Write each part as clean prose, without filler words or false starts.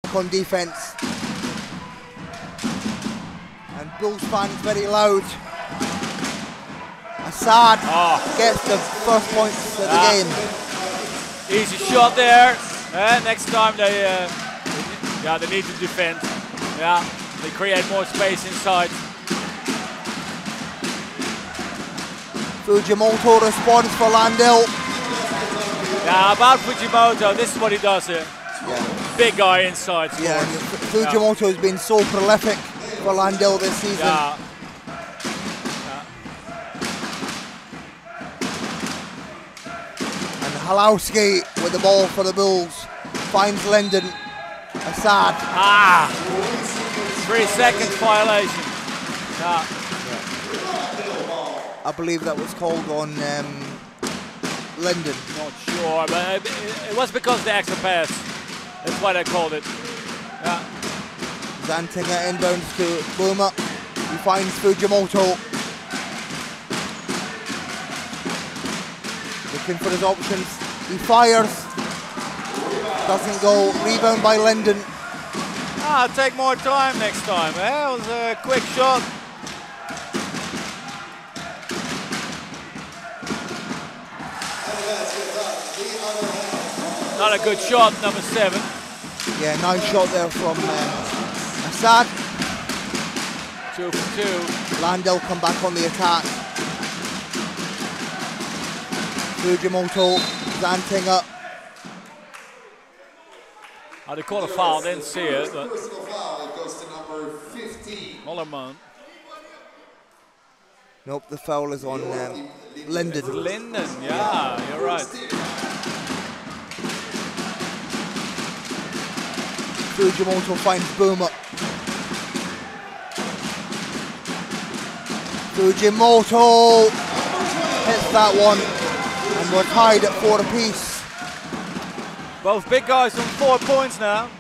back on defense. And Bulls fans very loud. Assad gets the first points of the game. Easy shot there. Next time they need to defend. Yeah, they create more space inside. Fujimoto responds for Landell. Yeah, about Fujimoto, this is what he does here. Yeah. Big guy inside. Yeah, Fujimoto has been so prolific for Landell this season. Yeah. And Halowski with the ball for the Bulls. Finds Linden. Assad. 3 seconds violation. Yeah. I believe that was called on Linden. Not sure, but it was because of the extra pass. That's why they called it. Yeah. Zantinger inbounds to Boomer. He finds Fujimoto. Looking for his options. He fires. Doesn't go. Rebound by Linden. Take more time next time. It was a quick shot. Not a good shot, number 7. Yeah, nice shot there from Assad. 2 for 2. Landell come back on the attack. Fujimoto, Zantinger. They called a foul, didn't see it, but Personal foul, it goes to number 15. Hollerman. Nope, the foul is on Linden. Linden, yeah, you're right. Fujimoto finds Boomer. Fujimoto hits that one, and we're tied at 4 apiece. Both big guys on 4 points now.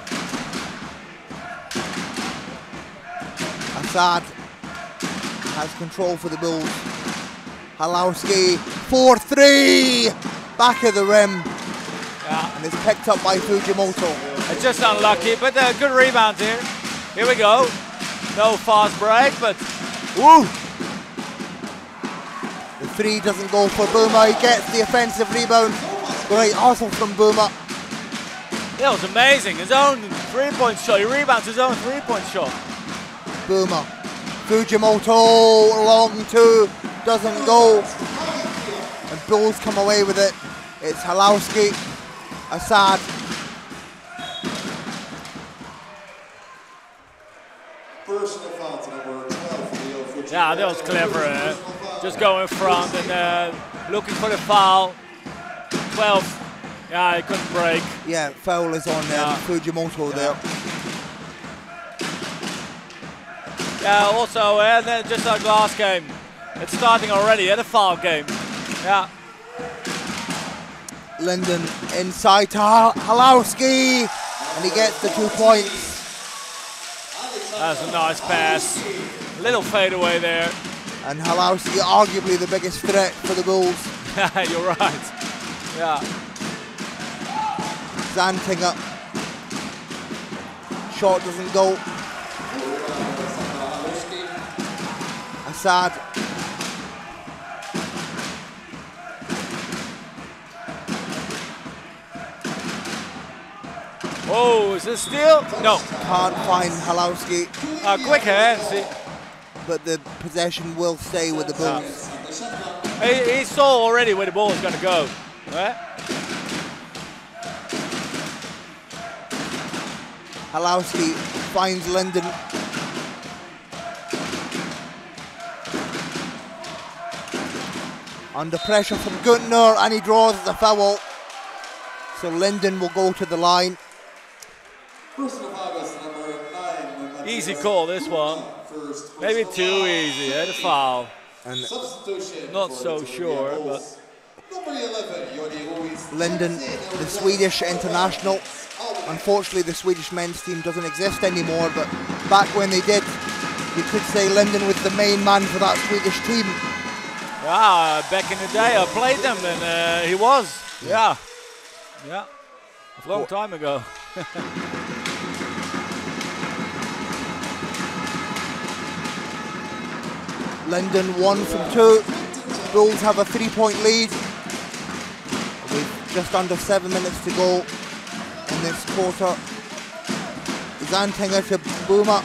Assad has control for the Bulls. Halowski, 4-3, back of the rim, and it's picked up by Fujimoto. It's just unlucky, but a good rebound here. Here we go. No fast break, but woo! The 3 doesn't go for Boomer. He gets the offensive rebound. Great hustle from Boomer. That was amazing. His own 3-point shot. He rebounds his own 3-point shot. Boomer. Fujimoto, long 2, doesn't go. And Bulls come away with it. It's Halowski, Assad. Personal foul to number 12. Yeah, that was clever. Just go in front and looking for the foul. 12. Yeah, he couldn't break. Yeah, foul is on Fujimoto there. Yeah, also, just like last game, it's starting already, the foul game. Yeah. Linden inside to Halowski, and he gets the 2 points. That's a nice pass. Little fadeaway there. And Halowski, arguably the biggest threat for the Bulls. You're right. Yeah. Zantinger. Shot doesn't go. Assad. Oh, is this steal? No. Can't find Halowski. Quick hand, see. But the possession will stay with the Bulls. He saw already where the ball is going to go. Right? Halowski finds Linden. Under pressure from Guntner, and he draws the foul. So Linden will go to the line. Easy call, this one. Maybe too easy, the foul. And not so sure, but Linden, the Swedish international. Unfortunately, the Swedish men's team doesn't exist anymore, but back when they did, you could say Linden was the main man for that Swedish team. Yeah, back in the day I played them and he was. Yeah. A long time ago. Linden 1 from 2. Bulls have a 3-point lead. With just under 7 minutes to go in this quarter. Zantinger to Boomer.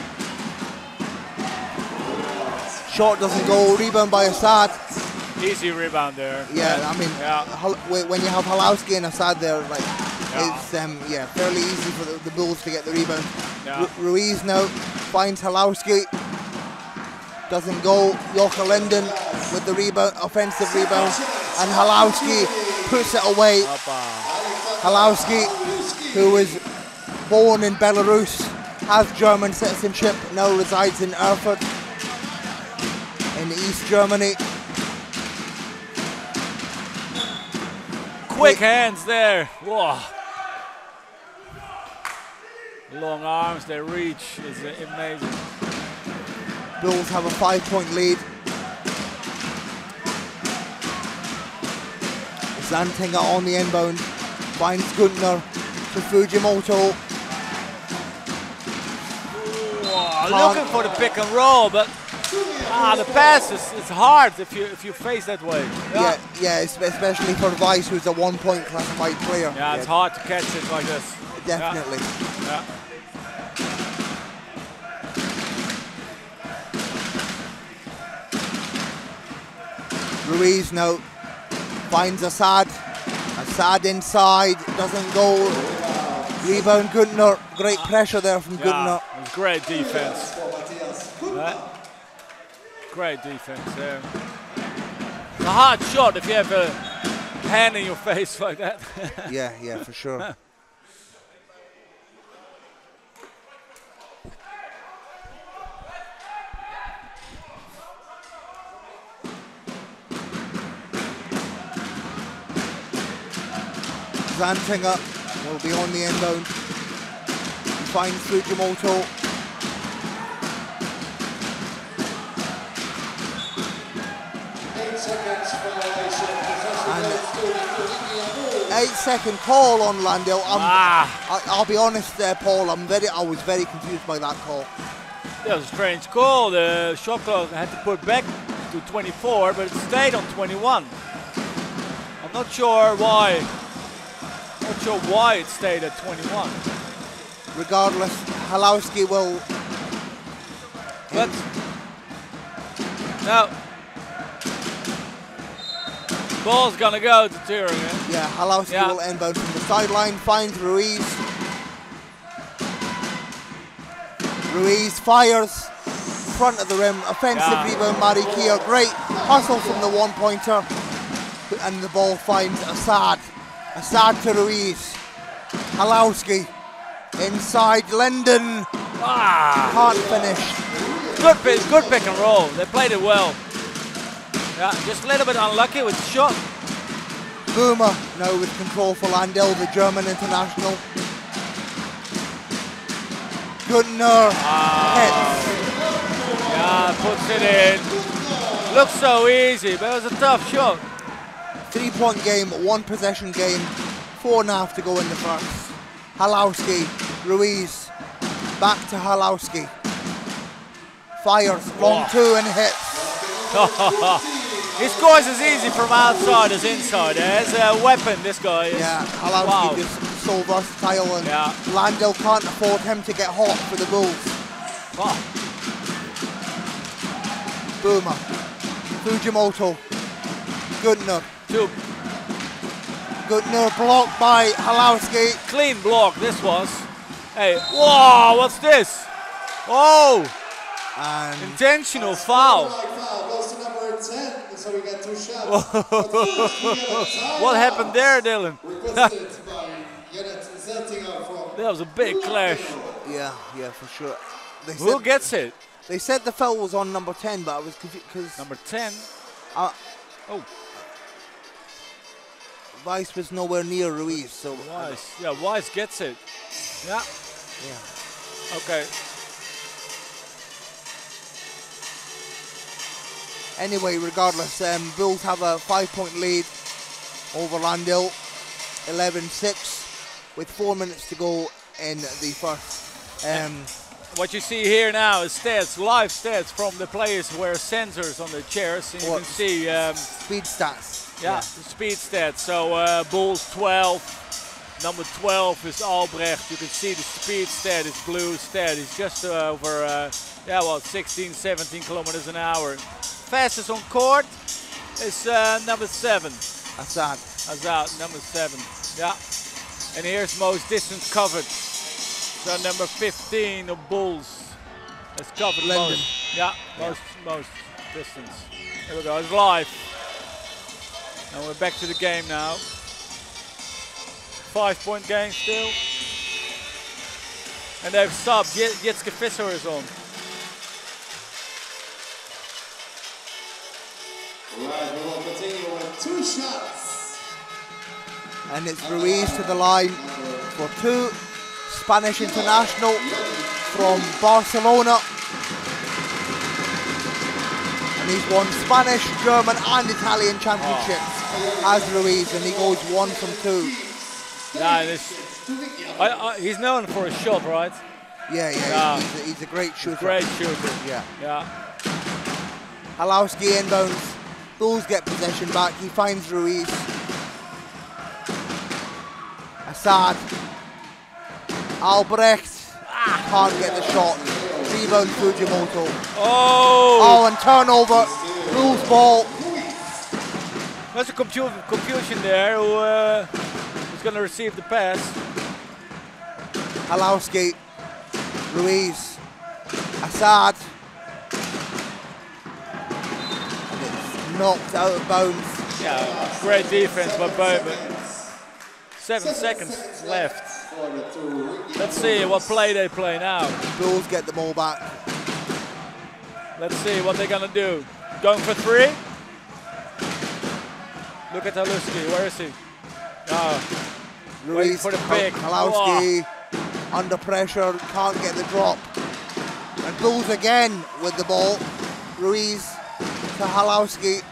Shot doesn't go. Rebound by Assad. Easy rebound there. Yeah, I mean, when you have Halowski and Assad there, like it's fairly easy for the Bulls to get the rebound. Yeah. Ruiz now finds Halowski. Doesn't go. Joker Linden with the rebound, offensive rebound, and Halowski puts it away. Halowski, who was born in Belarus, has German citizenship, now resides in Erfurt in East Germany. Quick hands there. Whoa. Long arms, they reach is amazing. Bulls have a 5-point lead. Zantinger on the inbound, finds Guntner to Fujimoto. Looking for the pick and roll, but the pass is hard if you face that way. Yeah, especially for Weiss, who's a 1-point classified player. Yeah, it's hard to catch it like this. Definitely. Yeah. Ruiz now finds Assad. Assad inside, doesn't go. Rebound Guntner. Great pressure there from Guntner. It was great defense. Great defense there. It's a hard shot if you have a hand in your face like that. yeah, for sure. Zantinger will be on the inbound. Finds Fujimoto. And 8-second call on Landale. I'll be honest there, Paul. I was very confused by that call. That was a strange call. The shot clock had to put back to 24, but it stayed on 21. I'm not sure why. Not sure why it stayed at 21. Regardless, Halowski will. But now, ball's gonna go to Thuringen. Yeah, Halowski will inbound from the sideline, finds Ruiz. Ruiz fires, front of the rim, offensive rebound, Mari Kia. Great hustle from the 1-pointer, and the ball finds Assad. Assad to Ruiz. Halowski inside Linden. Can't finish. Good pick and roll. They played it well. Yeah, just a little bit unlucky with the shot. Boomer now with control for Landale, the German international. Guntner hits. Yeah, puts it in. Looks so easy, but it was a tough shot. 3-point game, 1-possession game, 4.5 to go in the first. Halowski, Ruiz, back to Halowski. Fires, long 2 and hits. He scores as easy from outside as inside. There's a weapon, this guy is. Yeah, Halowski is so versatile, and Landale can't afford him to get hot for the Bulls. Boomer, Fujimoto, Guntner. Guntner blocked by Halowski. Clean block, this was. Hey, whoa, what's this? Oh! And intentional foul. What happened there, Dylan? That was a big clash. Yeah, for sure. Who gets it? They said the foul was on number 10, but I was confused because number 10. Weiss was nowhere near Ruiz, so Weiss. Yeah, Weiss gets it. Yeah. Okay. Anyway, regardless, Bulls have a 5-point lead over Landale, 11-6, with 4 minutes to go in the first. What you see here now is stats, live stats from the players who wear sensors on their chairs. And you can see speed stats. the speed stats. So Bulls 12, number 12 is Albrecht. You can see the speed stat is blue stat. It's just over 16, 17 kilometers an hour. Fastest on court is number 7. Azad, number 7. Yeah. And here's most distance covered. So number 15 of Bulls has covered Linden. most distance. Here we go, it's live. And we're back to the game now. 5-point game still. And they've stopped. Jitske Visser is on. Right, we will continue with 2 shots. and it's Ruiz to the line for 2. Spanish international from Barcelona. And he's won Spanish, German and Italian championships as Ruiz, and he goes 1 from 2. Yeah, he's known for his shot, right? Yeah. He's a great shooter. Great shooter. Yeah. Halowski inbounds. Bulls get possession back. He finds Ruiz. Assad. Albrecht can't get the shot. Rebound Fujimoto. Oh, and turnover. Bulls ball. There's a confusion there. Who's going to receive the pass? Halowski. Ruiz. Assad. And it's knocked out of bounds. Yeah, great defense by Bowman. 7 seconds left. Let's see what play they play now. Bulls get the ball back. Let's see what they're going to do. Going for 3. Look at Halowski. Where is he? Waiting Ruiz for the pick. Halowski under pressure, can't get the drop. And Bulls again with the ball. Ruiz to Halowski.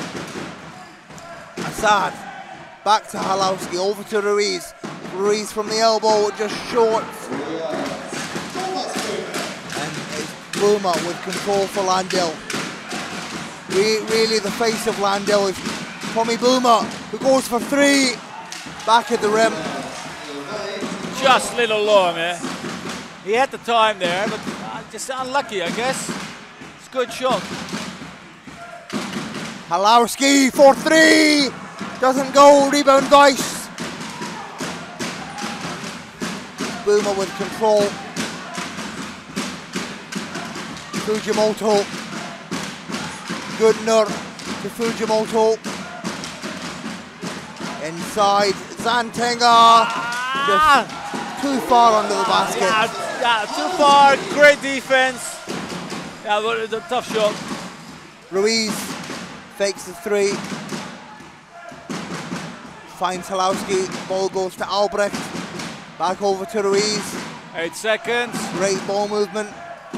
Assad back to Halowski, over to Ruiz. Ruiz from the elbow, just short. And it's Bluma with control for Landell. Really the face of Landell is Tommy Bluma, who goes for 3. Back at the rim. Just a little long, eh? He had the time there, but just unlucky, I guess. It's a good shot. Halowski for 3. Doesn't go. Rebound Weiss. Boomer with control. Fujimoto. Goodner to Fujimoto. Inside. Zantenga. Just too far under the basket. Yeah, too far. Great defense. Yeah, but it's a tough shot. Ruiz fakes the 3. Finds Halowski. Ball goes to Albrecht. Back over to Ruiz. 8 seconds. Great ball movement.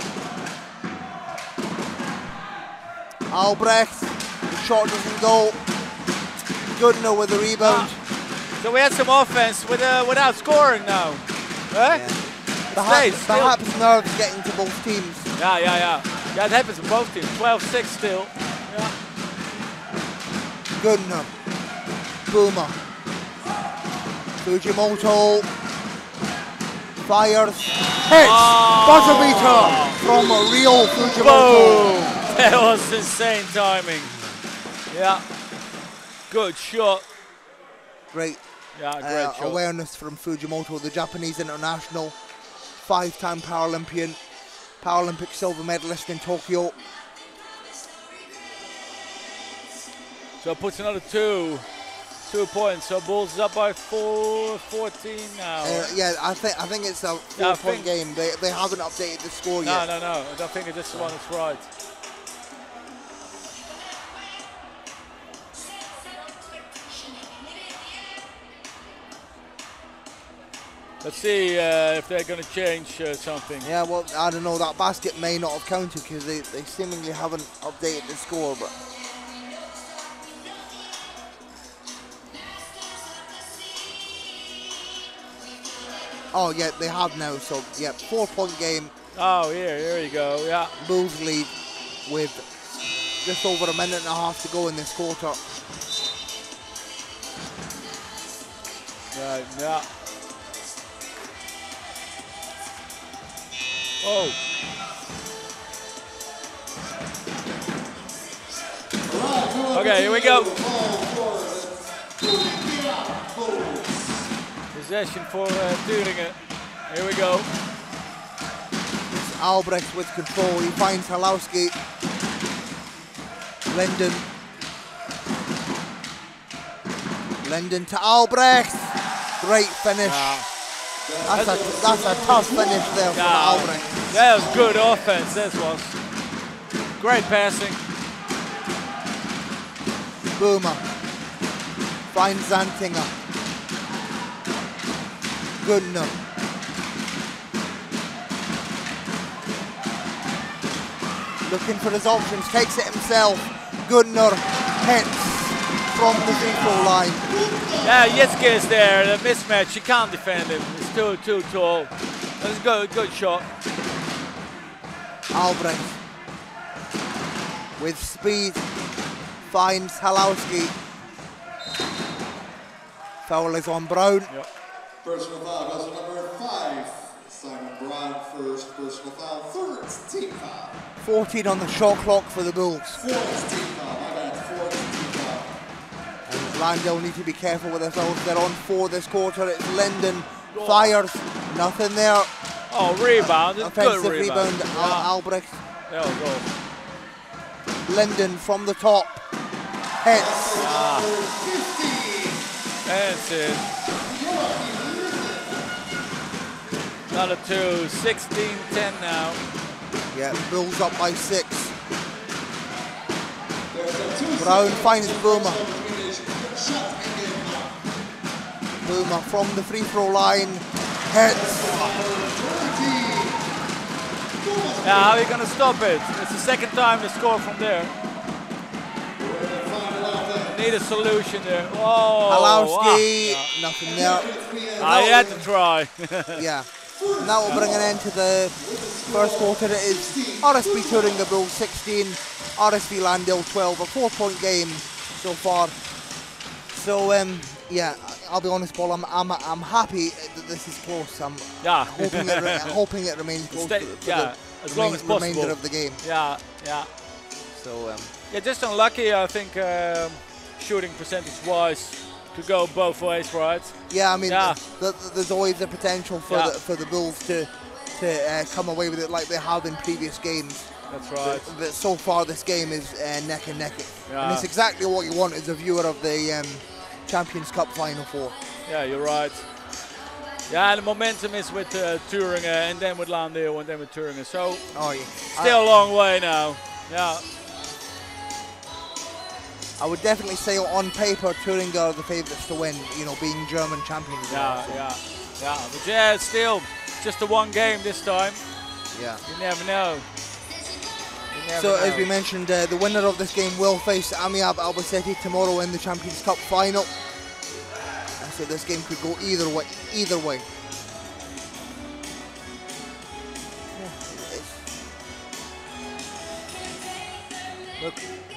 Albrecht. The shot doesn't go. Goodner with the rebound. So we had some offense without scoring now. Eh? Yeah. Perhaps nerves getting to both teams. Yeah, it happens to both teams. 12-6 still. Yeah. Goodner. Boomer. Fujimoto. Fires. Hits. Buzzer beater from Rio Fujimoto. Boom. That was insane timing. Yeah. Good shot. Great. Yeah, great shot. Awareness from Fujimoto, the Japanese international, 5-time Paralympian, Paralympic silver medalist in Tokyo. So it puts another 2 points. So Bulls is up by 14 now. Yeah, I think it's a 4-point game. They haven't updated the score yet. No. I don't think it's this one. It's right. Let's see if they're going to change something. Yeah, well, I don't know. That basket may not have counted because they seemingly haven't updated the score. But oh yeah, they have now. So yeah, 4-point game. Oh, here you go, yeah. Bulls lead with just over a minute and a half to go in this quarter. Right, yeah. Oh. Okay, here we go. Possession for Thuringen. Here we go. It's Albrecht with control. He finds Halowski. Linden to Albrecht. Great finish. That's a tough finish there for Albrecht. That was good offense, this was. Great passing. Boomer finds Zantinger. Gunnar. Looking for his options, takes it himself. Gunnar hits from the free throw line. Yeah, Jitske is there, the mismatch, you can't defend him. He's too tall. That's a good shot. Albrecht with speed finds Halowski. Foul is on Brown. Yep. Personal foul, that's number 5. Simon Brown first, personal foul, third team foul. 14 on the shot clock for the Bulls. Fourth team foul, my bad, fourth team foul. And Landale need to be careful with their fouls. They're on 4 this quarter. It's Linden, fires, nothing there. Oh, rebound, it's Offensive good rebound. Albrecht. There we go. Linden from the top, hits. That's it. Another 2, 16-10 now. Yeah, Bulls up by 6. Brown finds Boomer. Boomer from the free throw line, hits. Yeah, how are you going to stop it? It's the second time they score from there. Need a solution there. Oh, Halowski, wow. nothing there. I had to try. Yeah. And that will bring an end to the first quarter. It is RSB Thuringen Bulls 16, RSB Landale 12, a 4-point game so far. So yeah, I'll be honest, Paul. I'm happy that this is close. I'm hoping it remains close. As long as possible. Remainder of the game. Yeah. So yeah, just unlucky. I think shooting percentage-wise. Could go both ways, right? Yeah, I mean, there's always the potential for the Bulls to come away with it like they have in previous games. That's right. But so far, this game is neck and neck, Yeah. and it's exactly what you want as a viewer of the Champions Cup Final Four. Yeah, you're right. Yeah, the momentum is with Thuringen, and then with Landale, and then with Thuringen. So still a long way now. Yeah. I would definitely say on paper, Thuringen are the favourites to win, you know, being German champions. Yeah. But yeah, it's still just a one game this time. Yeah. You never know. As we mentioned, the winner of this game will face Amiab Albacete tomorrow in the Champions Cup final. So this game could go either way. Look.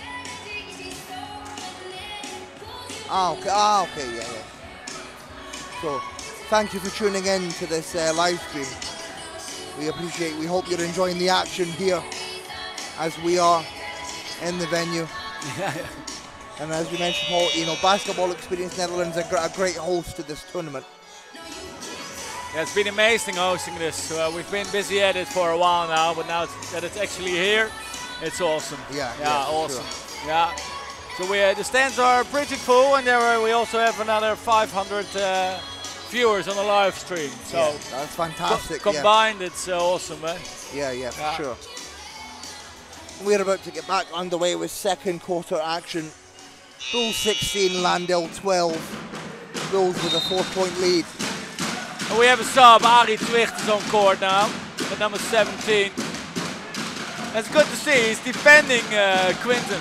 Okay, yeah. So, thank you for tuning in to this live stream. We hope you're enjoying the action here as we are in the venue. And as we mentioned, Paul, you know, Basketball Experience Netherlands are a great host to this tournament. Yeah, it's been amazing hosting this. We've been busy at it for a while now, but now that it's actually here, it's awesome. Yeah, awesome. Sure. Yeah. So the stands are pretty full, and we also have another 500 viewers on the live stream. So yeah, that's fantastic. Combined, it's awesome, man. Yeah, for sure. We're about to get back underway with second quarter action. Bulls 16, Landale 12. Bulls with a 4-point lead. And we have a sub. Arie Twicht is on court now at number 17. That's good to see. He's defending Quinten.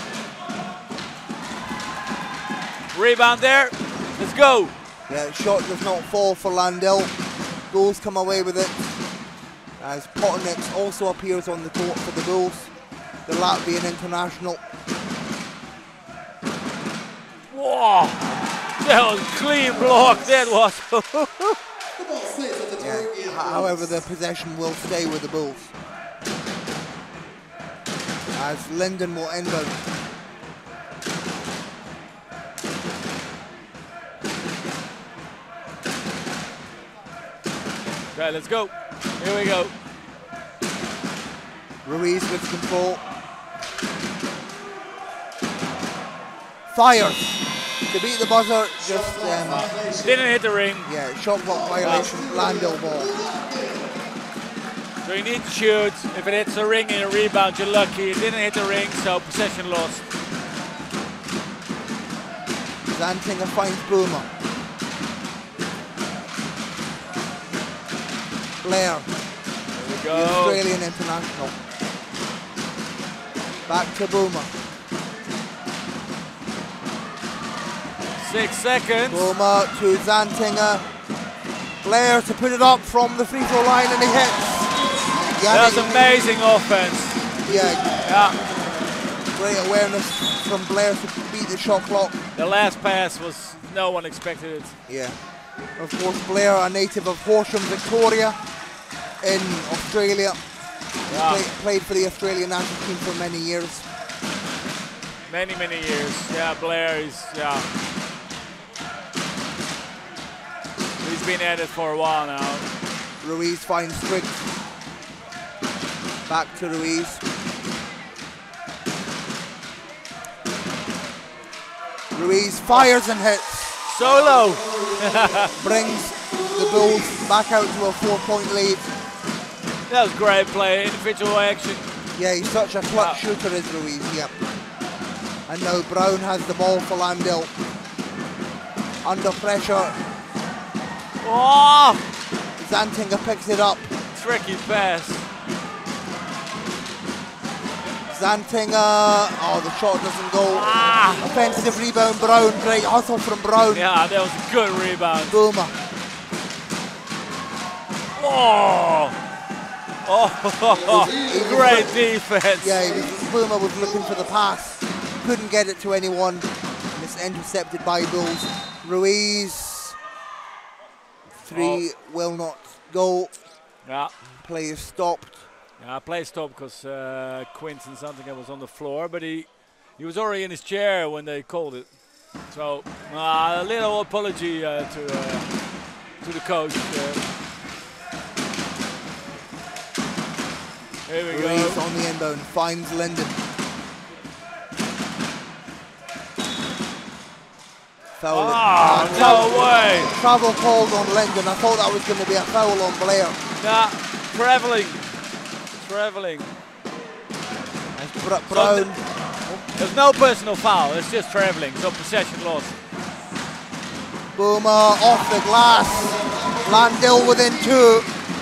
Rebound there. Let's go. Yeah, shot does not fall for Landale. Bulls come away with it. As Potiniks also appears on the court for the Bulls, the Latvian international. Whoa! That was a clean block, that was. The ball stays at the target. However, the possession will stay with the Bulls. As Linden will inbound. Okay, let's go. Here we go. Ruiz with control. Fires to beat the buzzer. Just Didn't hit the ring. yeah, shot clock violation. Landell ball. So you need to shoot. If it hits the ring and you rebound, you're lucky. It didn't hit the ring, so possession lost. Zantinger finds Boomer. Blair, Here we the go. Australian international. Back to Boomer. 6 seconds. Boomer to Zantinger. Blair to put it up from the free throw line, and he hits. That was amazing offense. Yeah, Yeah. great awareness from Blair to beat the shot clock. The last pass was, no one expected it. Yeah. Of course, Blair, a native of Horsham, Victoria, in Australia. Yeah. Played for the Australian national team for many years. Many years. Yeah, Blair is, yeah. He's been at it for a while now. Ruiz finds Triggs. Back to Ruiz. Ruiz fires and hits. Solo. Brings the Bulls back out to a 4-point lead. That was great play, individual action. Yeah, he's such a clutch shooter, is Ruiz, yep. And now Brown has the ball for Landell. Under pressure, Oh, Zantinger picks it up. tricky pass. Zantinger, oh, the shot doesn't go. Ah, Offensive rebound, Brown, great hustle from Brown. yeah, that was a good rebound. Boomer, Oh, great defense. yeah, Boomer was looking for the pass. Couldn't get it to anyone. And it's intercepted by Bulls. Ruiz, three will not go. Yeah. Play is stopped. Yeah, play stopped because Quinton Zantinger was on the floor, but he was already in his chair when they called it. So a little apology to the coach. Here we Ruiz go. on the inbound, finds Linden. Foul. No way. Travel called on Linden. I thought that was going to be a foul on Blair. Nah, traveling. As Brown, There's no personal foul, it's just traveling, so possession lost. Boomer off the glass. Landell within 2.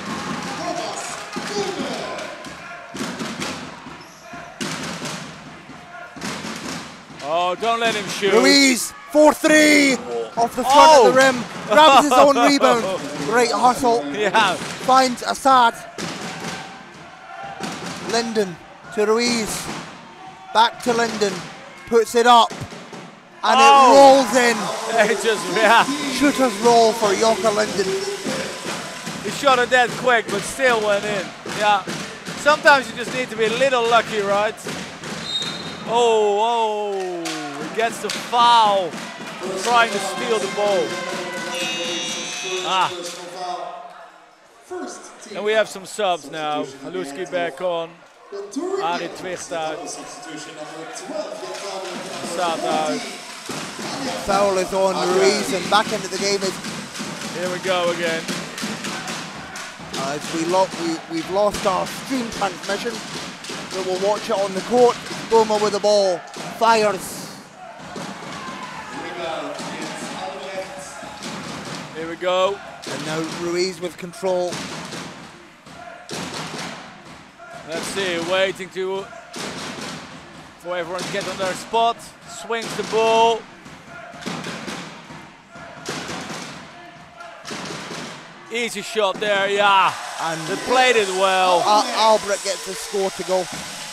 Oh, don't let him shoot. Ruiz, 4-3. Off the front of the rim. Grabs his own rebound. Great hustle. Yeah. Finds Assad. Linden to Ruiz. Back to Linden. Puts it up. And it rolls in. It just, yeah. Shooter's roll for Joka Linden. He shot it that quick, but still went in. Yeah. Sometimes you just need to be a little lucky, right? Oh, he gets the foul. Trying to steal the ball. And we have some subs now. Haluski back on. Ari Twicht out. Assad out. Foul is on Ruiz, and back into the game is Here we go again. as we've lost our stream transmission. So we'll watch it on the court. Boomer with the ball. Fires. Here we go. And now Ruiz with control. Let's see, waiting for everyone to get on their spot. Swings the ball. Easy shot there, yeah. And they played it well. Albrecht gets the score to go.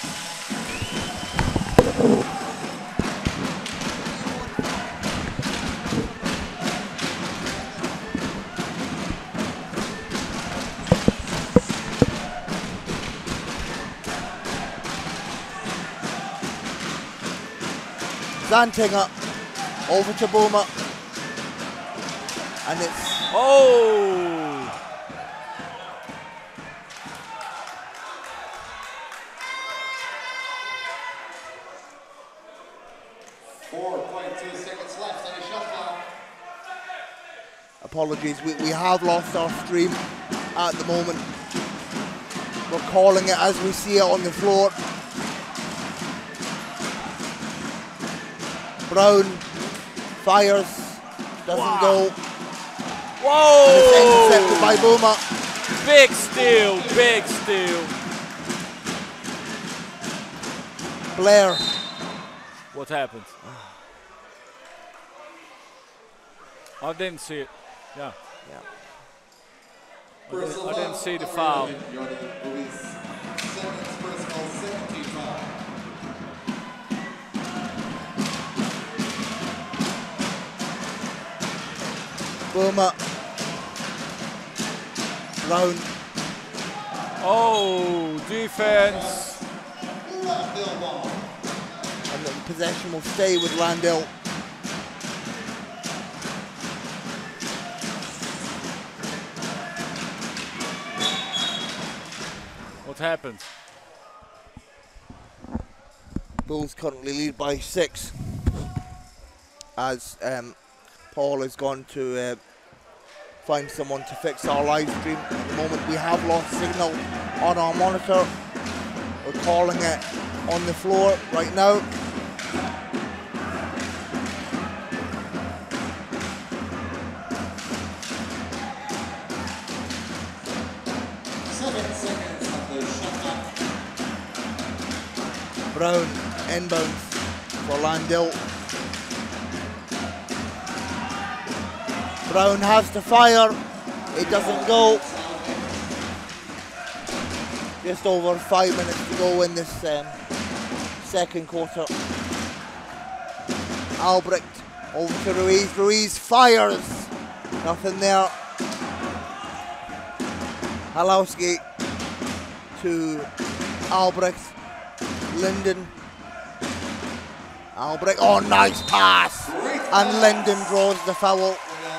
Zantinger over to Boomer, and it's 4.2 seconds left on the shot clock. apologies. We have lost our stream at the moment. We're calling it as we see it on the floor. Brown fires, doesn't go. Whoa! And it's intercepted by Boomer. Big steal, big steal. Blair. What happened? I didn't see it. Yeah. I didn't see the foul. Boomer. Brown. Oh, defense. And the possession will stay with Landell. What happened? Bulls currently lead by 6 as Paul has gone to find someone to fix our live stream. At the moment we have lost signal on our monitor. We're calling it on the floor right now. Brown inbounds for Landell. Brown has to fire. It doesn't go. Just over 5 minutes to go in this second quarter. Albrecht over to Ruiz. Ruiz fires. Nothing there. Halowski to Albrecht. Linden. Albrecht, oh nice pass! And Linden draws the foul.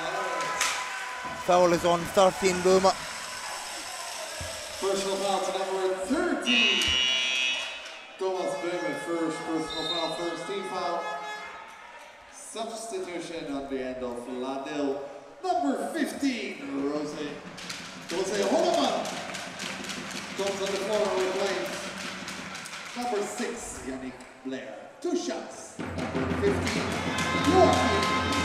Foul is on 13 Boomer. Personal foul to number 13. Thomas Boomer first personal foul, first team foul. Substitution on the end of Landell. Number 15, Jose Holloman. Comes on the floor and replays. Number 6, Yannick Blair. 2 shots. Number 15, Joachim.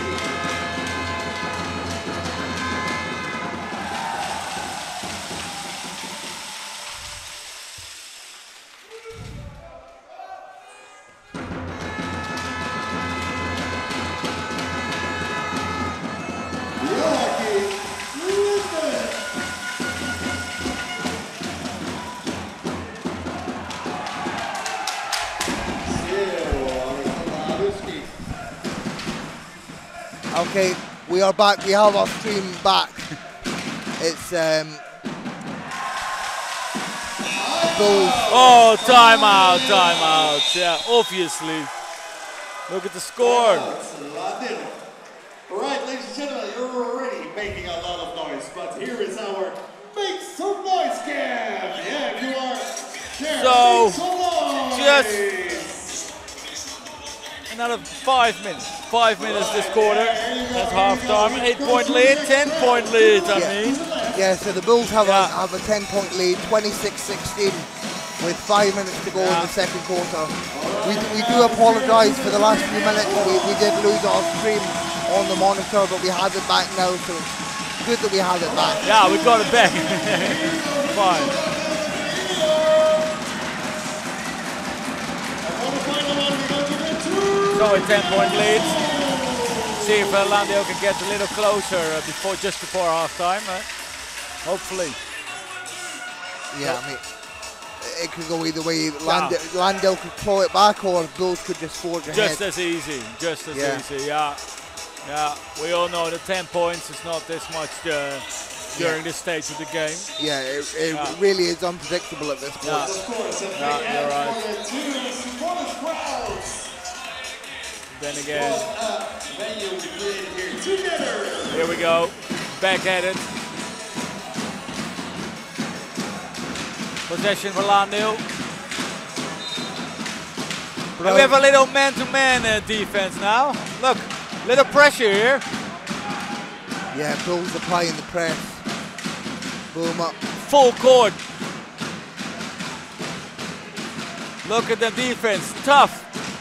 Okay, we are back. We have our stream back. It's Bulls. Oh, timeout, timeout. Yeah, obviously. Look at the score. Alright, ladies and gentlemen, you're already making a lot of noise, but here is our Make Some Noise cam. Yeah, if you are there, So, make some noise. just another 5 minutes. 5 minutes this quarter. That's half time. 8-point lead, 10-point lead, I mean. Yeah, so the Bulls have a 10-point lead, 26-16, with 5 minutes to go in the second quarter. We do apologise for the last few minutes. We did lose our stream on the monitor, but we have it back now, so it's good that we have it back. Yeah, we got it back. Fine. So a 10-point lead. See if Landale can get a little closer just before half time. Hopefully. Yeah, I mean, it could go either way. Landell could claw it back, or Bulls could just forge ahead. Just as easy, just as easy, yeah. Yeah, we all know that 10 points is not this much during this stage of the game. Yeah, it really is unpredictable at this point. Yeah, you're right. Then again, here we go, back at it. Possession for Landale. And we have a little man-to-man defense now. Look, little pressure here. Yeah, Bulls applying the press. Boom up. Full court. Look at the defense, tough.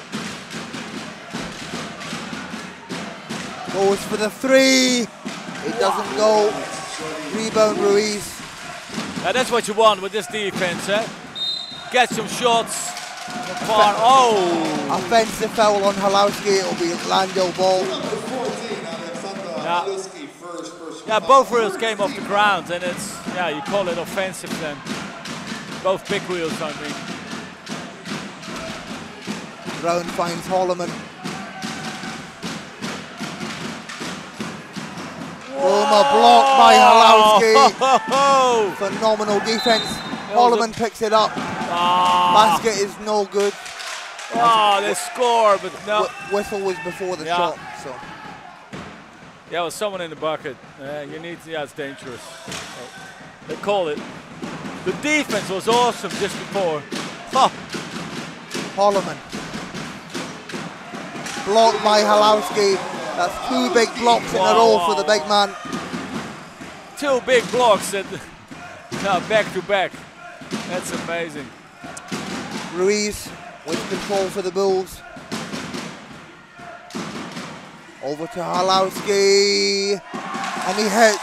Goes for the three. It doesn't go. Rebound Ruiz. Now that's what you want with this defense, eh? Get some shots. Far. Oh! Offensive foul on Halowski. It'll be Landale ball. Yeah, both wheels came off the ground, and it's, yeah, you call it offensive then. Both big wheels, I mean. Brown finds Holloman. Roma blocked by Halowski. Phenomenal defense. Holloman picks it up. Basket is no good. They score, but no. Whistle was before the shot, so. Yeah, well, someone in the bucket. You need to, it's dangerous. They call it. The defense was awesome just before. Holloman. Blocked by Halowski. That's two big blocks in a row for the big man. Two big blocks and back to back. That's amazing. Ruiz with control for the Bulls. Over to Halowski. And he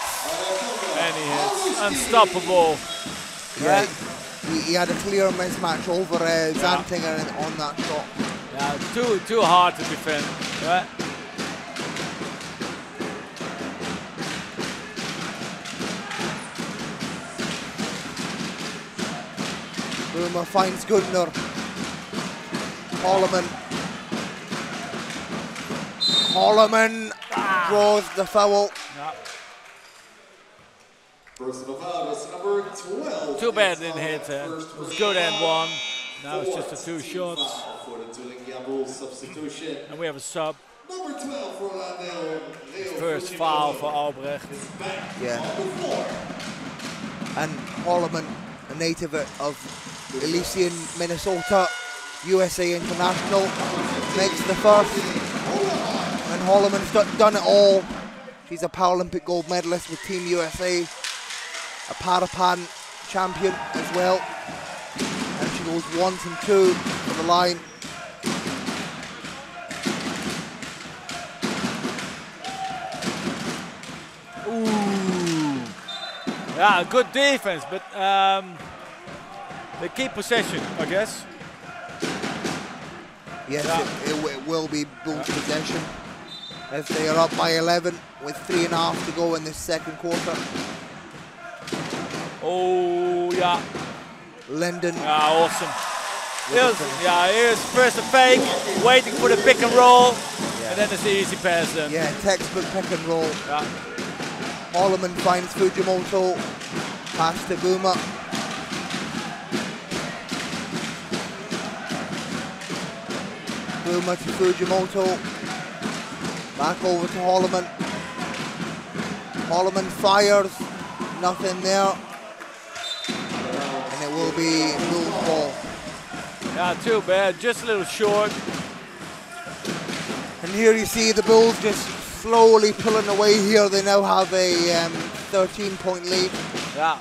hits. Unstoppable. Yeah. He had a clear mismatch over Zantinger on that shot. Yeah, too hard to defend. Right? Boomer finds Gudner. Holloman draws the foul. Personal foul was number 12. Too bad it didn't hit. It was good and one. Now it's just a 2 shots. For the Tulingia Bulls substitution. And we have a sub. Number 12 for Landale. First foul for Albrecht. Yeah. And Holloman, a native of Elysian, Minnesota, USA international, makes the first. And Holloman's done it all. She's a Paralympic gold medalist with Team USA, a Parapan champion as well. And she goes 1 and 2 for the line. Ooh. Yeah, good defense, but they keep possession, I guess. Yes, it will be Bulls possession as they are up by 11 with 3.5 to go in this second quarter. Oh, yeah. Linden. Yeah, awesome. Here's first a fake, waiting for the pick and roll, and then it's the easy pass then. Yeah, textbook pick and roll. Yeah. Holloman finds Fujimoto, pass to Boomer. Boomer to Fujimoto. Back over to Holloman. Holloman fires, nothing there. And it will be Bulls ball. Yeah, too bad, just a little short. And here you see the Bulls just slowly pulling away here. They now have a 13-point lead. Yeah.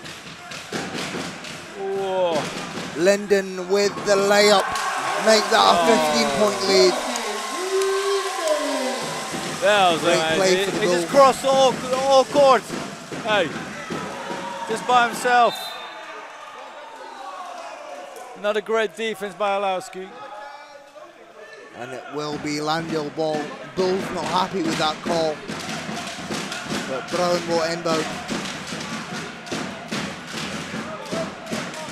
Whoa. Linden with the layup, make that a 15-point lead. That was Great play for the He Bulls. just crossed all court. Hey, just by himself. Another great defense by Halowski. And it will be Landale ball. Bulls not happy with that call. But Brown will inbound.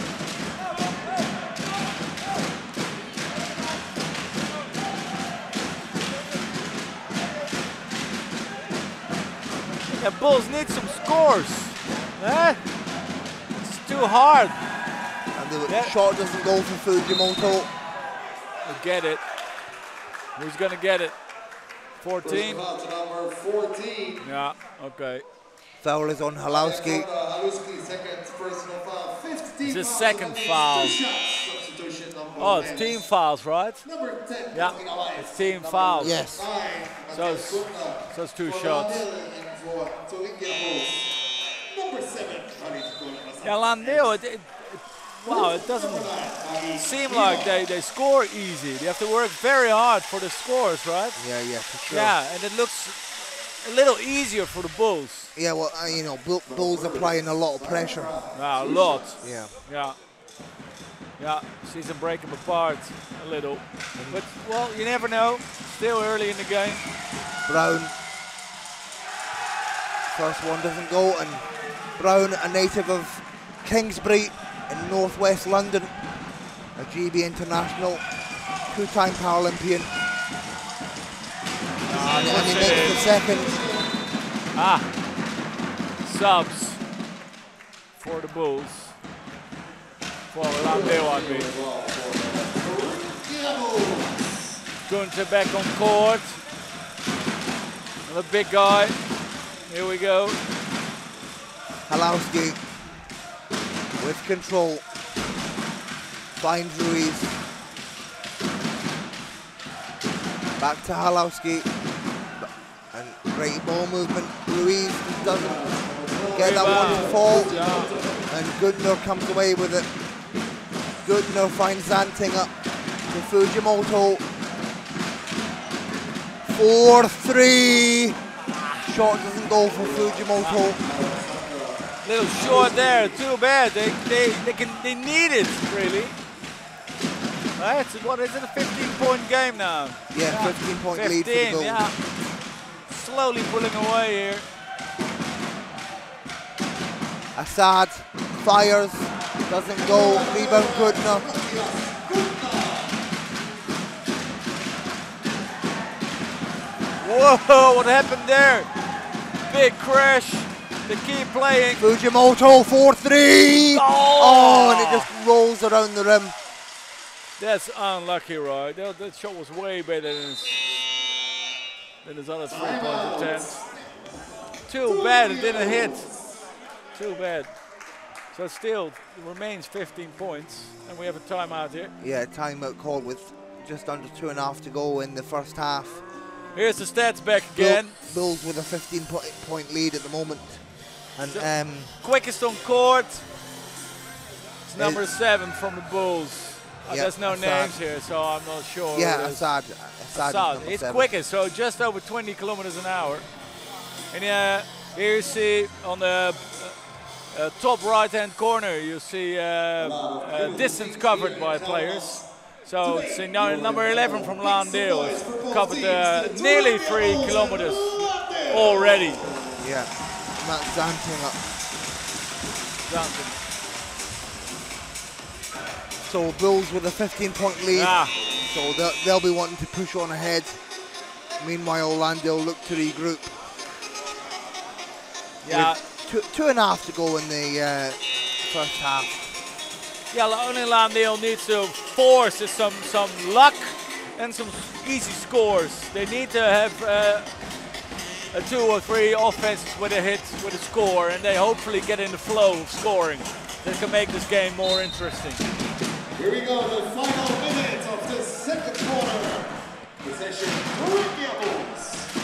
the Bulls need some scores. Eh? It's too hard. And the shot doesn't go for Fujimoto. We get it. Who's gonna get it? 14? First foul to number 14. Yeah, okay. Foul is on Halowski. Halowski, second personal foul. 15 It's his fouls second on the foul. two shots. Substitution number Oh, it's 10. team fouls, right? Number 10 Yeah, coming alive. it's team Number fouls. Yes. 9, So Matthias it's- Gutner. so it's 2 For shots. Landil and for Turingia Bulls. Number 7, Khalid Gulmas. Yeah, Landil, wow, it doesn't seem like they score easy. They have to work very hard for the scores, right? Yeah, for sure. Yeah, and it looks a little easier for the Bulls. Yeah, well, you know, Bulls applying a lot of pressure. Yeah, a lot. Yeah. Yeah. Yeah, sees them break them apart a little. But, well, you never know. Still early in the game. Brown. First one doesn't go, and Brown, a native of Kingsbury in northwest London, a GB international, 2-time Paralympian. And he makes the second. Subs for the Bulls. For Landil, I mean. Gunther back on court. Another big guy. Here we go. Halowski with control. Finds Ruiz. Back to Halowski. And great ball movement. Ruiz doesn't get that one to fall. And Gudner comes away with it. Gudner finds Zanting up to Fujimoto. 4-3. Shot doesn't go for Fujimoto. Little short there, too bad. They need it, really. Right, so what is it, a 15-point game now? Yeah, 15-point lead for the Bulls. Yeah. Slowly pulling away here. Assad fires, doesn't go, rebound Gudner. Whoa, what happened there? Big crash. They keep playing. Fujimoto 4-3. Oh! And it just rolls around the rim. That's unlucky, right? That shot was way better than his other three-point attempts. Too bad it didn't hit. Too bad. So still, it remains 15 points, and we have a timeout here. Yeah, timeout call with just under 2.5 to go in the first half. Here's the stats back again. Bulls with a 15-point lead at the moment. And Quickest on court. It's number 7 from the Bulls. Yeah, there's no Assad. names here, so I'm not sure. yeah, who it is. Assad. Assad. It's quickest, so just over 20 kilometers an hour. And here you see on the top right-hand corner, you see distance covered by players. So it's number 11 from Landil. It's covered nearly 3 kilometers already. Yeah, and that's Zanting up. Zanting. So Bulls with a 15-point lead. So they'll be wanting to push on ahead. Meanwhile, Landil look to regroup. Yeah. With 2.5 to go in the first half. Yeah, only Landil needs to force some luck and some easy scores. They need to have a 2 or 3 offenses with a hit, with a score, and they hopefully get in the flow of scoring. That can make this game more interesting. Here we go, the final minute of the second quarter. Possession, Turingia Bulls.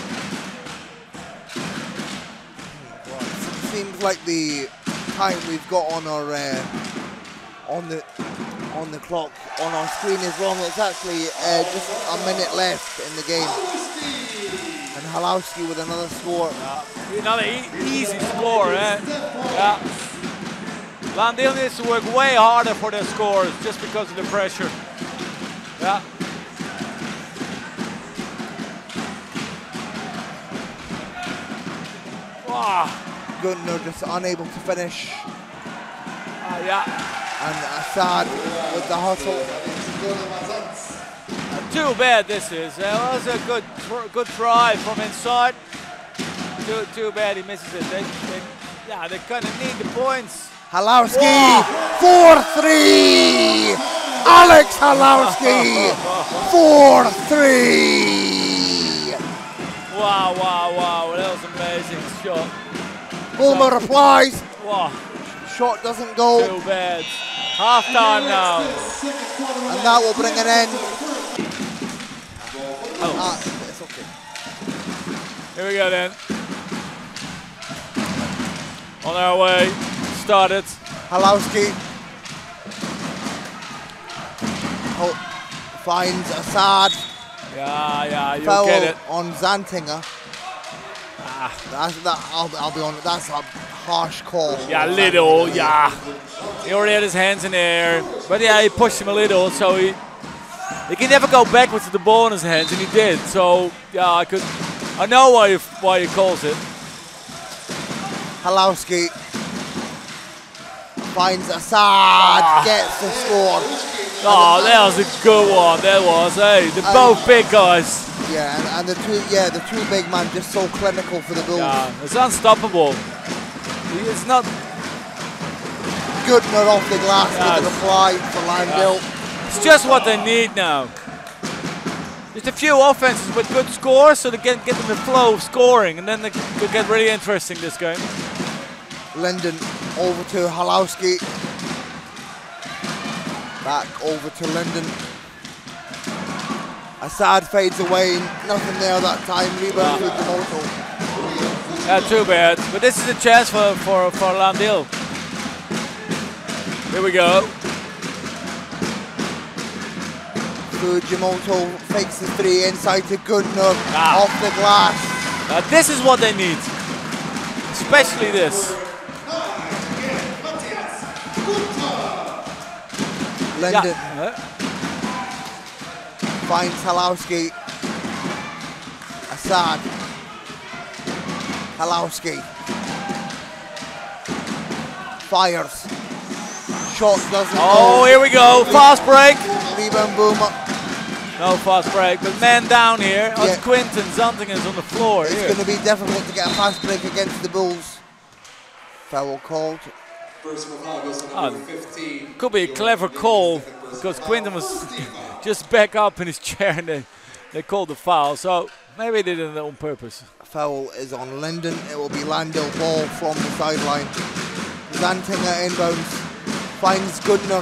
Seems like the time we've got on our on the clock on our screen is wrong. It's actually just a minute left in the game. And Halowski with another score. Another easy score, eh? Yeah. Landil needs to work way harder for their scores just because of the pressure. Yeah. Wow. Gudner just unable to finish. Yeah. And Assad with the hustle. Too bad this is. That was a good try from inside. Too bad he misses it. Yeah, they kind of need the points. Halowski, 4-3! Alex Halowski, 4-3! Wow, that was an amazing shot. Bulmer replies, Wow, shot doesn't go, too bad. Half time now. and that will bring an end. It's okay. Here we go then. On our way, started. Halowski finds Assad. Yeah, you Foul get it. on Zantinger. I'll be honest, that's a harsh call. Yeah, little, yeah. He already had his hands in the air. But yeah, he pushed him a little, so he can never go backwards with the ball in his hands, and he did. So yeah, I know why he calls it. Halowski finds Assad, gets the score. Oh, that was a good one. That was, hey. They're both big guys. Yeah, and the two big men just so clinical for the Bulls. Yeah, it's unstoppable. It's not. Goodner off the glass with the reply for Landil. It's just what they need now. Just a few offenses with good scores, so they get in the flow of scoring, and then they could get really interesting this game. Linden over to Halowski. Back over to Linden. Assad fades away, nothing there that time. Rebound to Fujimoto. Yeah, too bad. But this is a chance for Landil. Here we go. Fujimoto fakes the three inside to Goodner. Off the glass. This is what they need. Especially this. Linden finds Halowski. Assad. Halowski fires. Shot doesn't go. Here we go. Fast break. Rebound Boomer. No fast break, but man down here. Yeah. Quinton Zantinger's on the floor. It's going to be difficult to get a fast break against the Bulls. Foul called. Could be a clever call because Quinton was just back up in his chair and they called the foul. So maybe they did it on purpose. Foul is on Linden. It will be Landil ball from the sideline. Zantinger inbounds. Finds Goodner.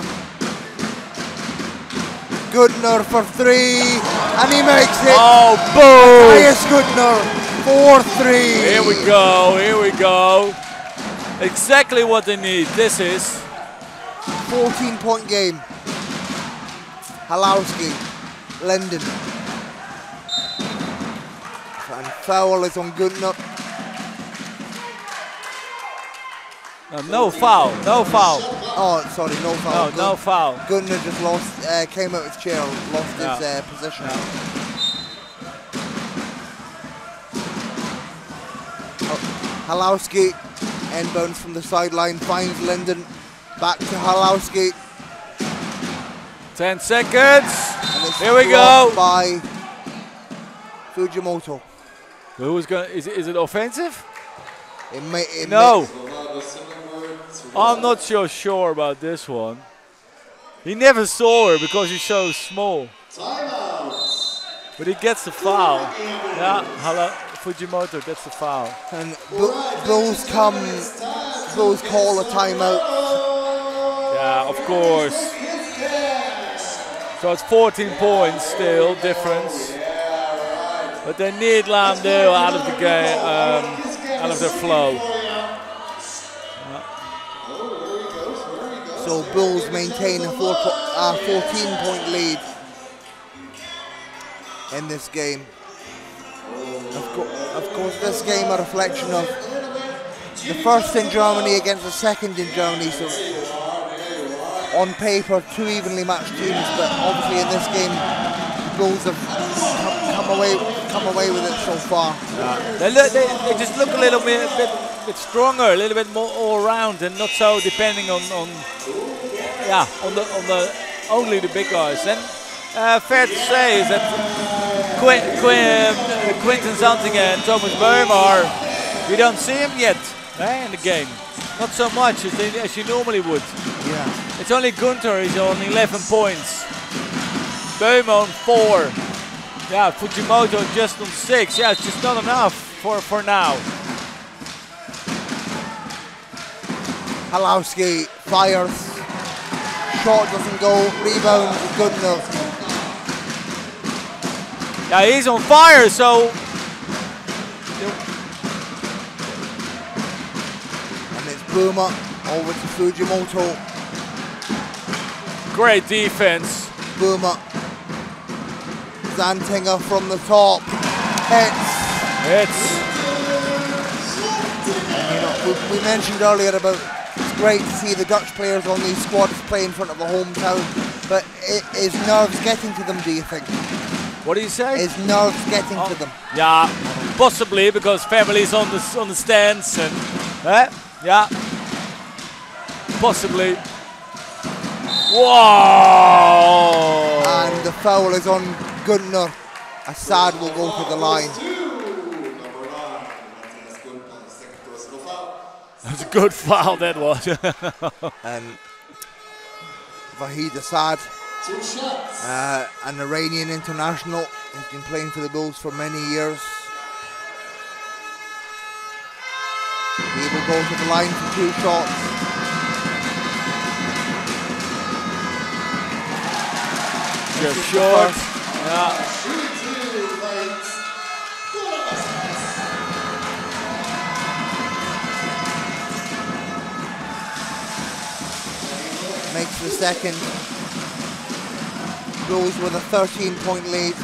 Goodner for three. And he makes it. Oh, boom! Matthias Goodner. 4-3. Here we go. Exactly what they need. This is 14-point game. Halowski, Linden. And foul is on Goodner. No foul. Oh, sorry, no foul. No foul. Goodner just lost, came out of his chair, lost his position. Halowski, inbounds from the sideline, finds Linden, back to Halowski. 10 seconds. Here we go. By Fujimoto. Who's going? Is it offensive? No. I'm not so sure about this one. He never saw her because he's so small. But he gets the foul. Yeah, Fujimoto gets the foul. And Bulls call a timeout. Yeah, of course. So it's 14 points still, difference. But they need Landil out of the game, out of their flow. So Bulls maintain a 14-point lead in this game. Of course, this game a reflection of the first in Germany against the second in Germany. So on paper, two evenly matched teams, but obviously in this game, the Bulls have come away with it so far. They just look a little bit stronger, a little bit more all round, and not so depending on only the big guys. And fair to say is that Quinton Zantinger and Thomas Boehm are You don't see him yet in the game. Not so much as you normally would. Yeah. It's only Gunther is on 11 points. Böhme on 4. Yeah, Fujimoto just on 6. Yeah, it's just not enough for now. Halowski fires. Shot doesn't go. Rebound, Gunther. Yeah, he's on fire, so... And it's Böhme over to Fujimoto. Great defense. Böhme. Zantinger from the top. Hits. You know, we mentioned earlier about it's great to see the Dutch players on these squads play in front of the hometown, but is nerves getting to them, do you think? What do you say? Is nerves getting to them? Yeah, possibly because families on the stands and yeah, possibly. Whoa! And the foul is on Gunther. Assad will go to the line. That's a good foul, that was. And Vahid Assad, an Iranian international, he's been playing for the Bulls for many years. He will go to the line for 2 shots. Just short. Yeah. Makes the second. Bulls with a 13-point lead.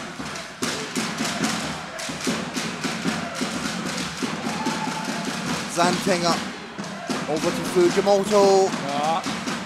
Zantinger over to Fujimoto. Yeah.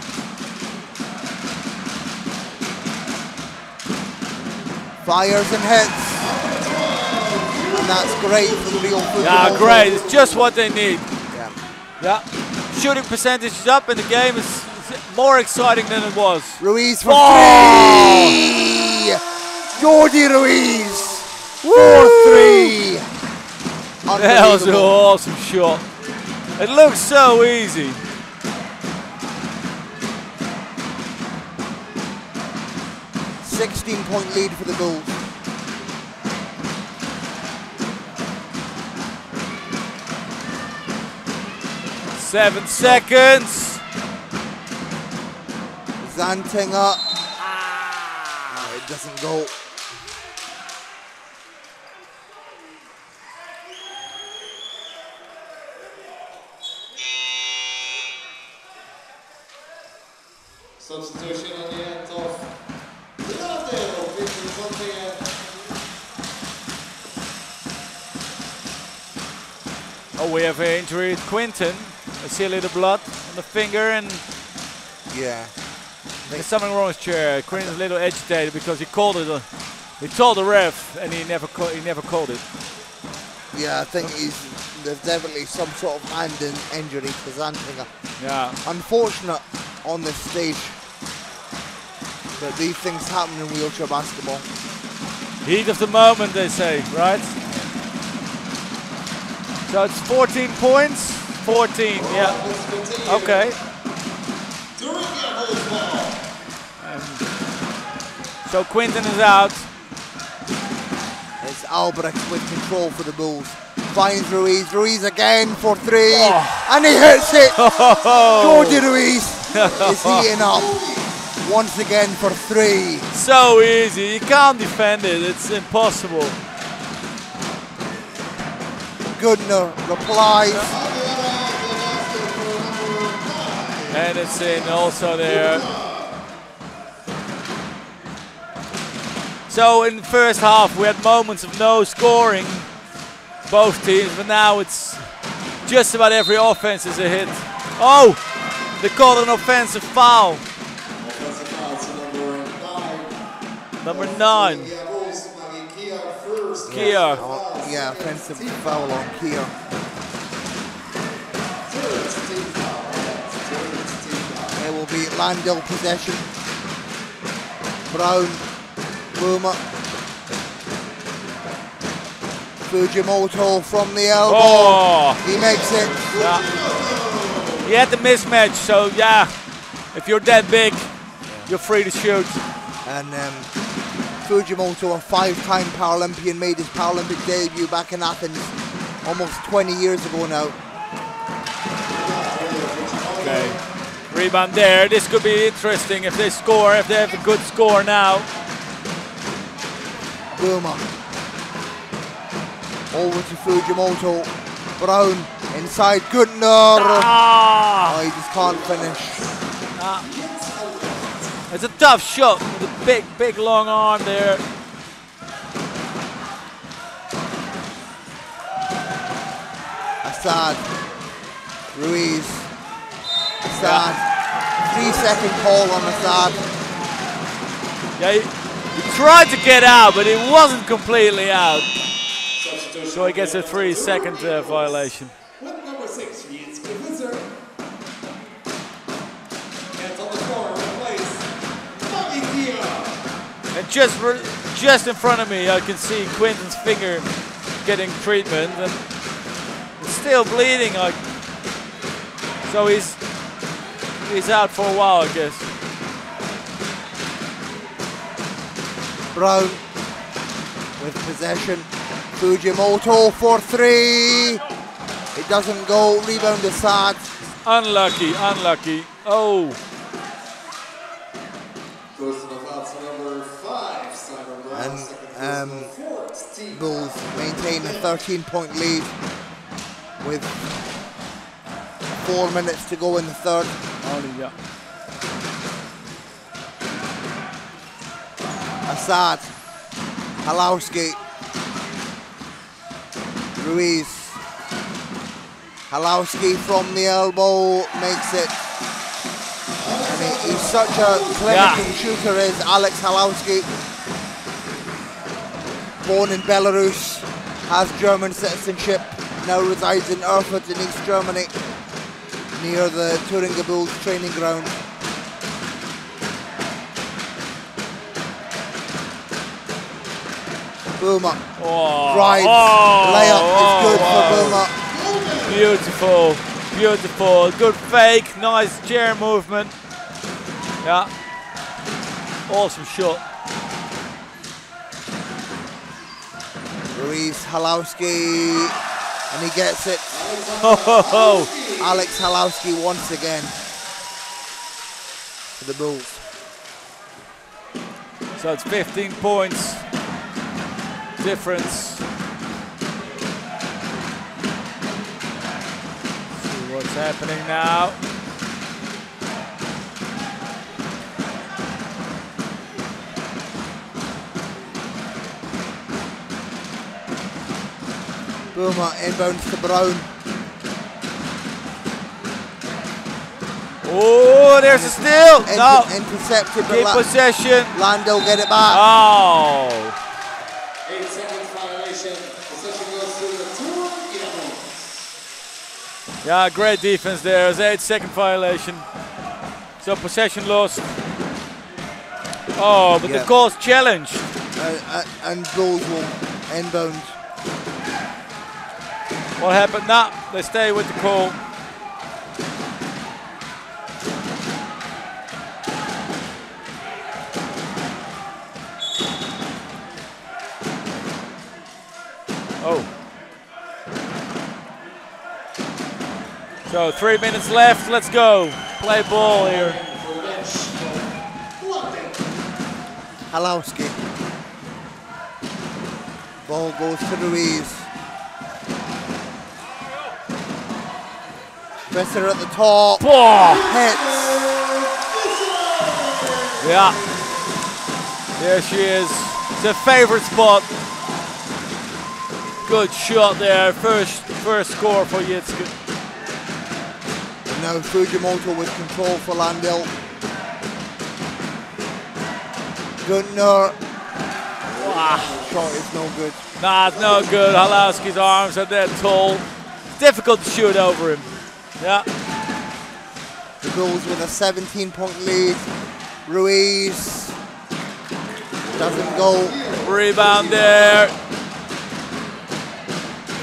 Fires and hits. And that's great for the Rio Fujimoto. Yeah, great. It's just what they need. Yeah. Yeah. Shooting percentage is up and the game is more exciting than it was. Ruiz for 3! Jordi Ruiz! 4-3! That was an awesome shot. It looks so easy. $16-point lead for the Bulls. Seven seconds. Zantinger. No, it doesn't go. Substitution on the end of Leonardo, Victor Zantinger. Oh, we have an injury. Quinton. I see a little blood on the finger, and Yeah. there's something wrong with his chair. Quinton's a little agitated because he called it. He told the ref, and he never called it. Yeah, I think there's definitely some sort of hand injury to Zantinger. Yeah. Unfortunate on this stage, but these things happen in wheelchair basketball. Heat of the moment, they say, right? So it's 14 points. 14, yeah. Okay. So Quinton is out. It's Albrecht with control for the Bulls. Finds Ruiz. Ruiz again for 3. And he hits it. Jordi Ruiz is heating up once again for 3. So easy. You can't defend it. It's impossible. Gunther replies. And it's in also there. So in the first half we had moments of no scoring, both teams, but now it's just about every offense is a hit. Oh! They called an offensive foul. Offensive foul to number 9. Number 9. Kia. Yeah, offensive foul on Kia. It will be Landell possession. Brown, Böhme. Fujimoto from the elbow. Oh. He makes it. Yeah. He had the mismatch, so yeah, if you're that big, you're free to shoot. And Fujimoto, a 5-time Paralympian, made his Paralympic debut back in Athens almost 20 years ago now. Okay. Rebound there. This could be interesting if they score, if they have a good score now. Boomer. Over to Fujimoto. Brown inside Guntner. Ah! Oh, he just can't finish. It's a tough shot with a big long arm there. Assad. Ruiz. Assad. 3-second call on Assad. Yeah, he tried to get out, but it wasn't completely out. So he gets a 3-second violation. With number 6, Jens Professor. And on the floor, replace Tommy Dia. And just in front of me, I can see Quinton's finger getting treatment, and it's still bleeding. So he's out for a while, I guess. Brown with possession. Fujimoto for 3. It doesn't go. Rebound Assad. Unlucky. Oh. Goes to the foul to number 5, Simon Brown. And Bulls maintain a 13-point lead with 4 minutes to go in the third. Yeah. Assad, Halowski, Ruiz. Halowski from the elbow makes it. And he's such a clinical shooter, is Alex Halowski. Born in Belarus, has German citizenship, now resides in Erfurt in East Germany, near the Thuringia Bulls training ground. Boomer drives, layup is good for Boomer. Beautiful, good fake, nice chair movement. Yeah, awesome shot. Ruiz, Halowski, and he gets it. Alex Halowski once again for the Bulls. So it's 15 points difference. See what's happening now. Boomer inbounds to Brown. Oh, there's a steal. No. Intercepted. Keep possession. Landell get it back. Oh. 8 seconds violation. Possession goes to the Thuringia Bulls. Yeah, great defense there. It's 8-second violation. So possession lost. Oh, but the call's challenged. And Bulls will inbound. What happened? Nah, they stay with the call. Oh. So 3 minutes left, let's go. Play ball here. Halowski. Ball goes to Ruiz. Visser at the top. Oh. Hits. Yeah. There she is. It's her favorite spot. Good shot there. First score for Jitske. Now Fujimoto with control for Landell. Guntner. Wow. Shot is no good. Nah, it's no good. Halowski's arms are that tall. Difficult to shoot over him. Yeah. The Bulls with a 17-point lead. Ruiz doesn't go. Rebound there.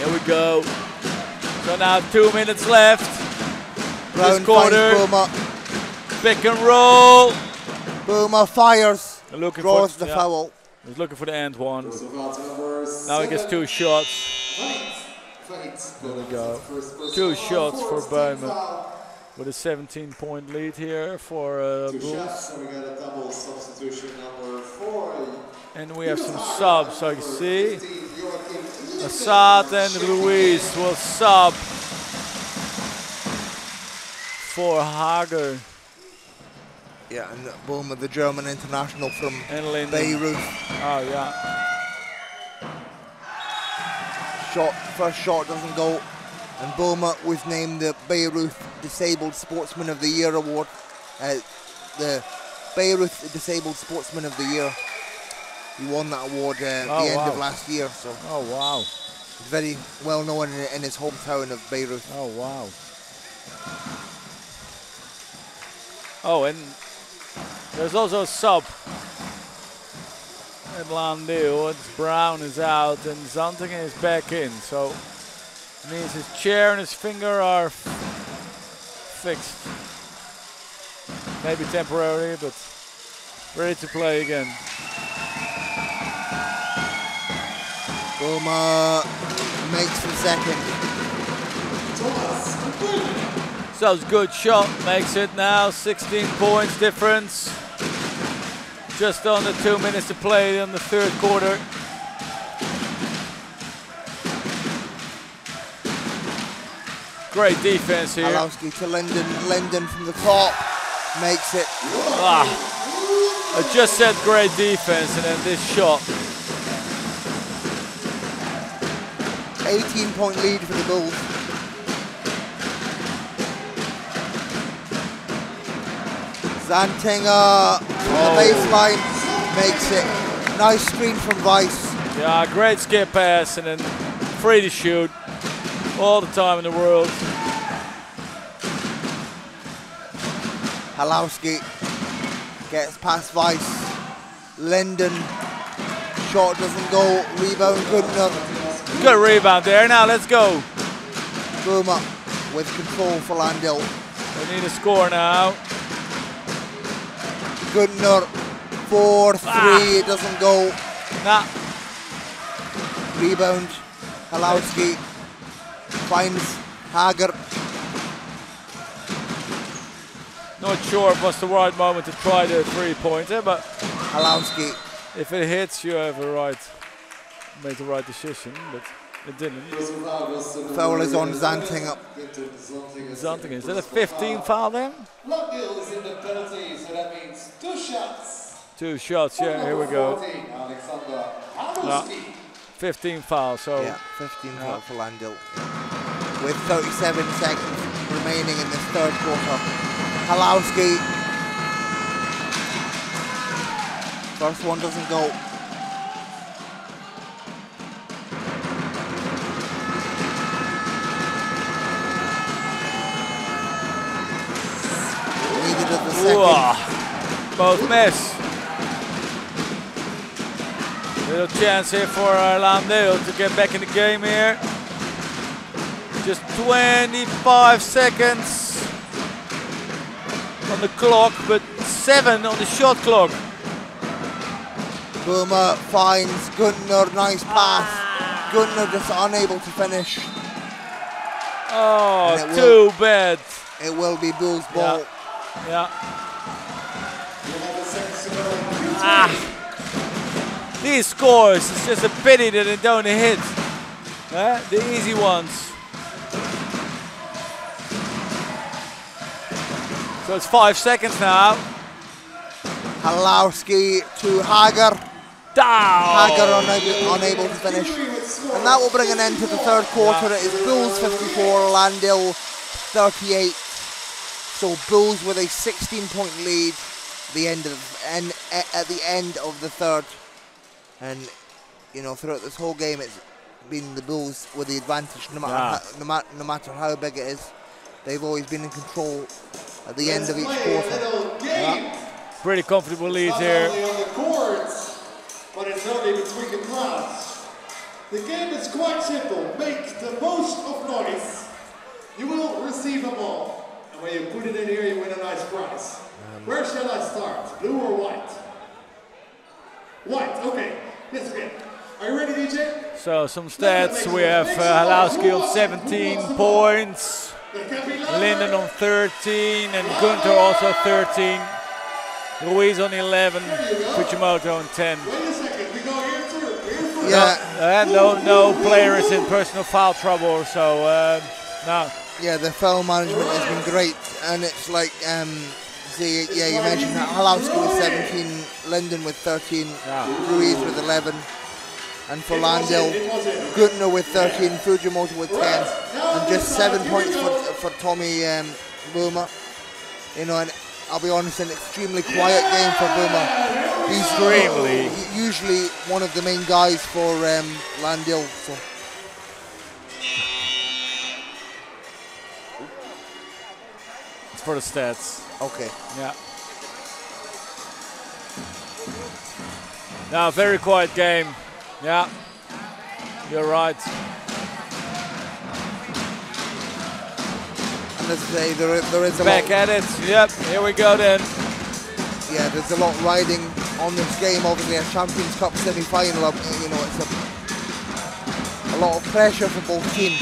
Here we go. So now 2 minutes left. Brown This quarter. finds Boomer. Pick and roll. Boomer fires. Looking Draws for the foul. He's looking for the end one. Personal foul to number Now he gets 2 shots. There we go. 2 shots for Bowman. With a 17-point lead here for Two Bulls. shots, and we got a double substitution number 4. And we have some subs, so you can see. Assad and Luis will sub for Hager Yeah, and Boomer, the German international from and Linden. Beirut. Oh yeah. First shot doesn't go. And Boomer was named the Beirut Disabled Sportsman of the Year award. The Beirut Disabled Sportsman of the Year. He won that award at the end of last year. So Oh wow. he's very well known in his hometown of Beirut. Oh wow. Oh, and there's also a sub at Landil. It's Brown is out and Zantingen is back in. So it means his chair and his finger are fixed. Maybe temporary, but ready to play again. Boomer makes the second. So it's a good shot, makes it now 16 points difference. Just under 2 minutes to play in the third quarter. Great defense here. Halowski to Linden. Linden from the top makes it. I just said great defense and then this shot. 18-point lead for the Bulls. Zantinger from the baseline makes it. Nice screen from Weiss. Yeah, great skip pass and then free to shoot. All the time in the world. Halowski gets past Weiss. Linden. Shot doesn't go. Rebound good enough. Good rebound there. Now let's go. Boomer with control for Landil. We need a score now. Goodner for 3. It doesn't go. Nah. Rebound. Halowski finds Hager. Not sure if it was the right moment to try the three-pointer, but Halowski. if it hits, you have a right, made the right decision, but it didn't. Foul is on Zantinger. Zantingen, is that a 15 foul then? Landil is in the penalty, so that means 2 shots. 2 shots, yeah, here we go. 14, Alexander Halowski. 15 foul, so Yeah, 15 foul for Landil. With 37 seconds remaining in this third quarter. Halowski. First one doesn't go. Neither does the second. both miss. Little chance here for Landil to get back in the game here. Just 25 seconds on the clock, but 7 on the shot clock. Boomer finds Gunnar, nice pass. Gunnar just unable to finish. Oh, too bad. It will be Bulls ball. Yeah. These scores, it's just a pity that they don't hit. The easy ones. So it's 5 seconds now. Halowski to Hager. Down. Hager unable to finish. And that will bring an end to the third quarter. It is Bulls 54, Landil 38. So Bulls with a 16-point lead at the end of the third. And you know, throughout this whole game, it's been the Bulls with the advantage. No matter how big it is, they've always been in control at the end of each quarter. Pretty comfortable lead here. Not only on the court, but it's only between the crowds. The game is quite simple. Make the most of noise. You will receive a ball. And when you put it in here, you win a nice prize. Where shall I start? Blue or white? White, okay. Let's begin. Are you ready, DJ? So some stats. We have Halowski on 17 points. Linden on 13 and Gunther also 13. Ruiz on 11, Fujimoto on 10. Wait a second, we go here too. Yeah. No players in personal foul trouble, so no. Yeah, the foul management has been great, and it's like, you mentioned Halowski with 17, Linden with 13, Ruiz with 11, and for Landil, Gunther with 13, Fujimoto with 10, and just 7 points for Tommy Boomer. You know, and I'll be honest, an extremely quiet game for Boomer. He's usually one of the main guys for Landil. So. It's for the stats. Okay. Yeah. Now, very quiet game. Yeah. You're right. And as I say, there is a Back at it. Yep. Here we go then. Yeah, there's a lot riding on this game. Obviously, a Champions Cup semi-final. You know, it's a lot of pressure for both teams.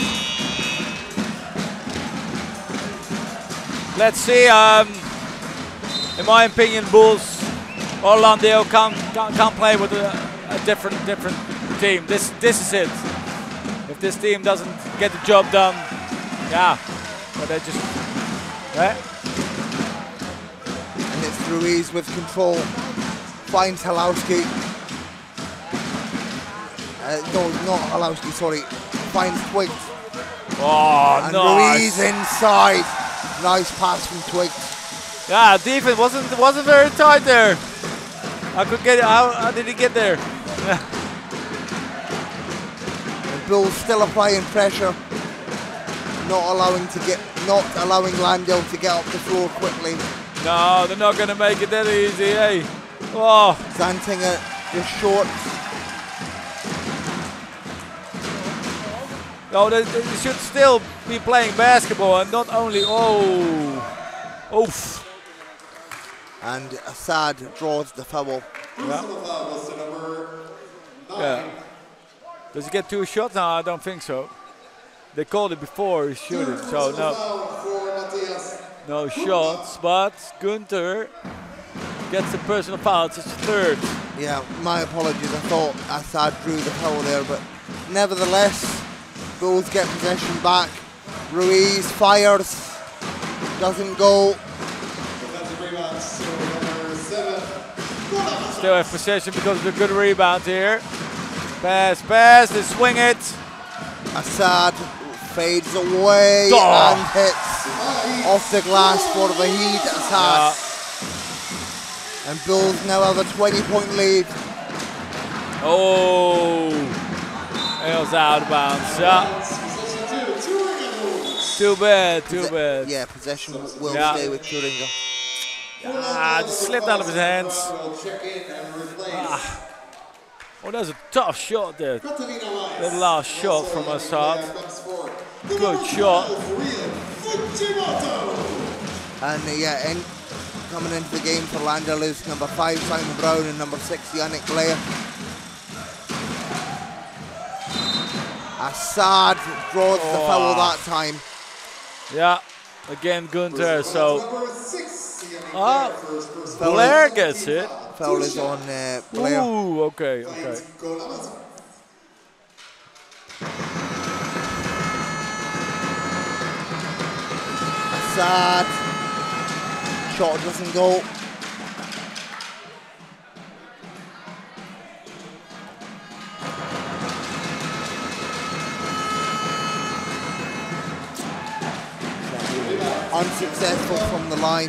Let's see. In my opinion, Bulls or Landil can't play with a different team. This is it. If this team doesn't get the job done, yeah, but they just right. And it's Ruiz with control. Finds Halowski. No, not Halowski. Sorry. Finds Twigs. Oh, and nice. Ruiz inside. Nice pass from Twigs. Yeah, defense wasn't very tight there. I could get it. How did he get there? The Bulls still applying pressure, not allowing Landil to get up the floor quickly. No, they're not gonna make it that easy, eh? Oh, Zantinger is short. no, they should still be playing basketball and not only. Oof. And Assad draws the foul. Yeah. Does he get 2 shots? No, I don't think so. They called it before he's shooting, so no shots. But Gunther gets the personal foul. It's his 3rd. Yeah, my apologies. I thought Assad drew the foul there, but nevertheless, Bulls get possession back. Ruiz fires, doesn't go. Still have possession because of the good rebound here. Pass, they swing it. Assad fades away and hits off the glass for the Heat. Assad. Yeah. And Bulls now have a 20-point lead. Oh, it was out of bounds. Yeah. Too bad. Yeah, possession will stay with Thuringia. Just slipped out of his hands. Oh, that's a tough shot there. That last shot from Assad. Good shot. And coming into the game for Landil is number 5, Simon Brown, and number 6, Yannick Blair. Assad draws the foul that time. Yeah, again Gunther, so Blair gets it. Foul is on Blair. Ooh, okay. Assad, shot doesn't go. Unsuccessful from the line.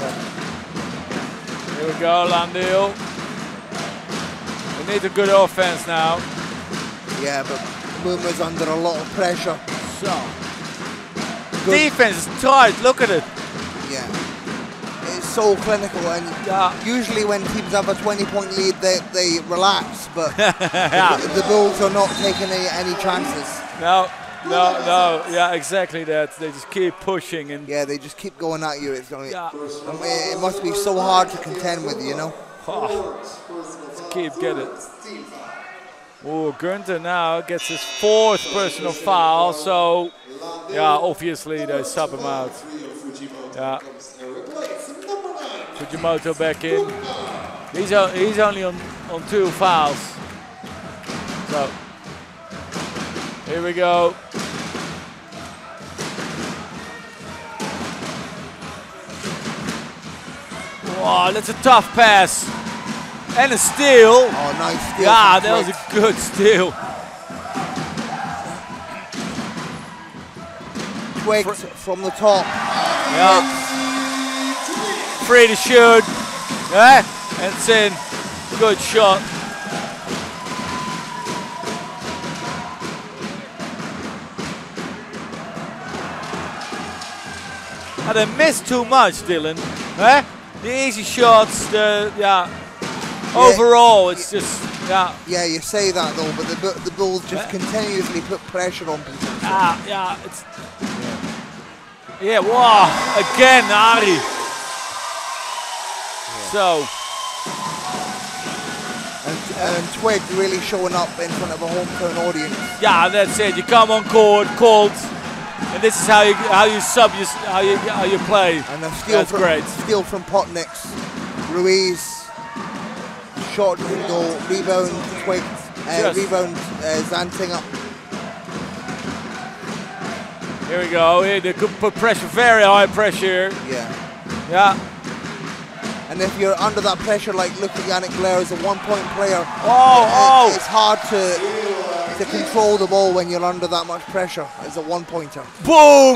Here we go, Landil. We need a good offense now. Yeah, but Boomer's under a lot of pressure. So, defense is tight, look at it. Yeah. It's so clinical, and usually when teams have a 20-point lead, they relax, but the Bulls are not taking any chances. No, yeah, exactly that. They just keep pushing and yeah, they just keep going at you. It's only, it must be so hard to contend with, you know. Keep getting it. Oh, Gunther now gets his 4th personal foul, so yeah, obviously they sub him out. Yeah, Fujimoto back in. He's only on 2 fouls. So here we go. Wow, that's a tough pass. And a steal. Oh, nice steal. Yeah, that was a good steal. Twigs from the top. Yeah. Free to shoot. Yeah, and it's in. Good shot. And they missed too much, Dylan. Eh? The easy shots, overall, it's just, Yeah, you say that though, but the Bulls just continuously put pressure on people. It's... Yeah, wow, again, Ari. So... And Twig really showing up in front of a hometown audience. Yeah, that's it. You come on court, cold, and this is how you play. And a steal great. Steal from Potnix, Ruiz. Shot doesn't go. Rebound Twig. Rebound Zantinger. Here we go. Here they could put pressure, very high pressure. Yeah. And if you're under that pressure, like look at Yannick Blair as a 1-point player, it's hard to control the ball when you're under that much pressure as a 1-pointer. Boom!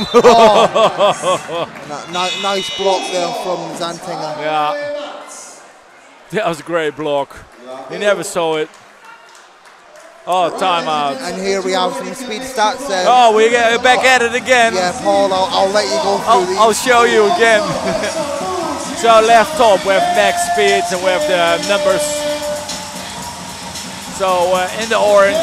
Nice block there from Zantinger. Yeah, that was a great block. He never saw it. Oh, timeout. And here we have some speed stats. We get back at it again. Yeah, Paul, I'll let you go through these. I'll show you again. So left top we have max speeds and we have the numbers. So in the orange,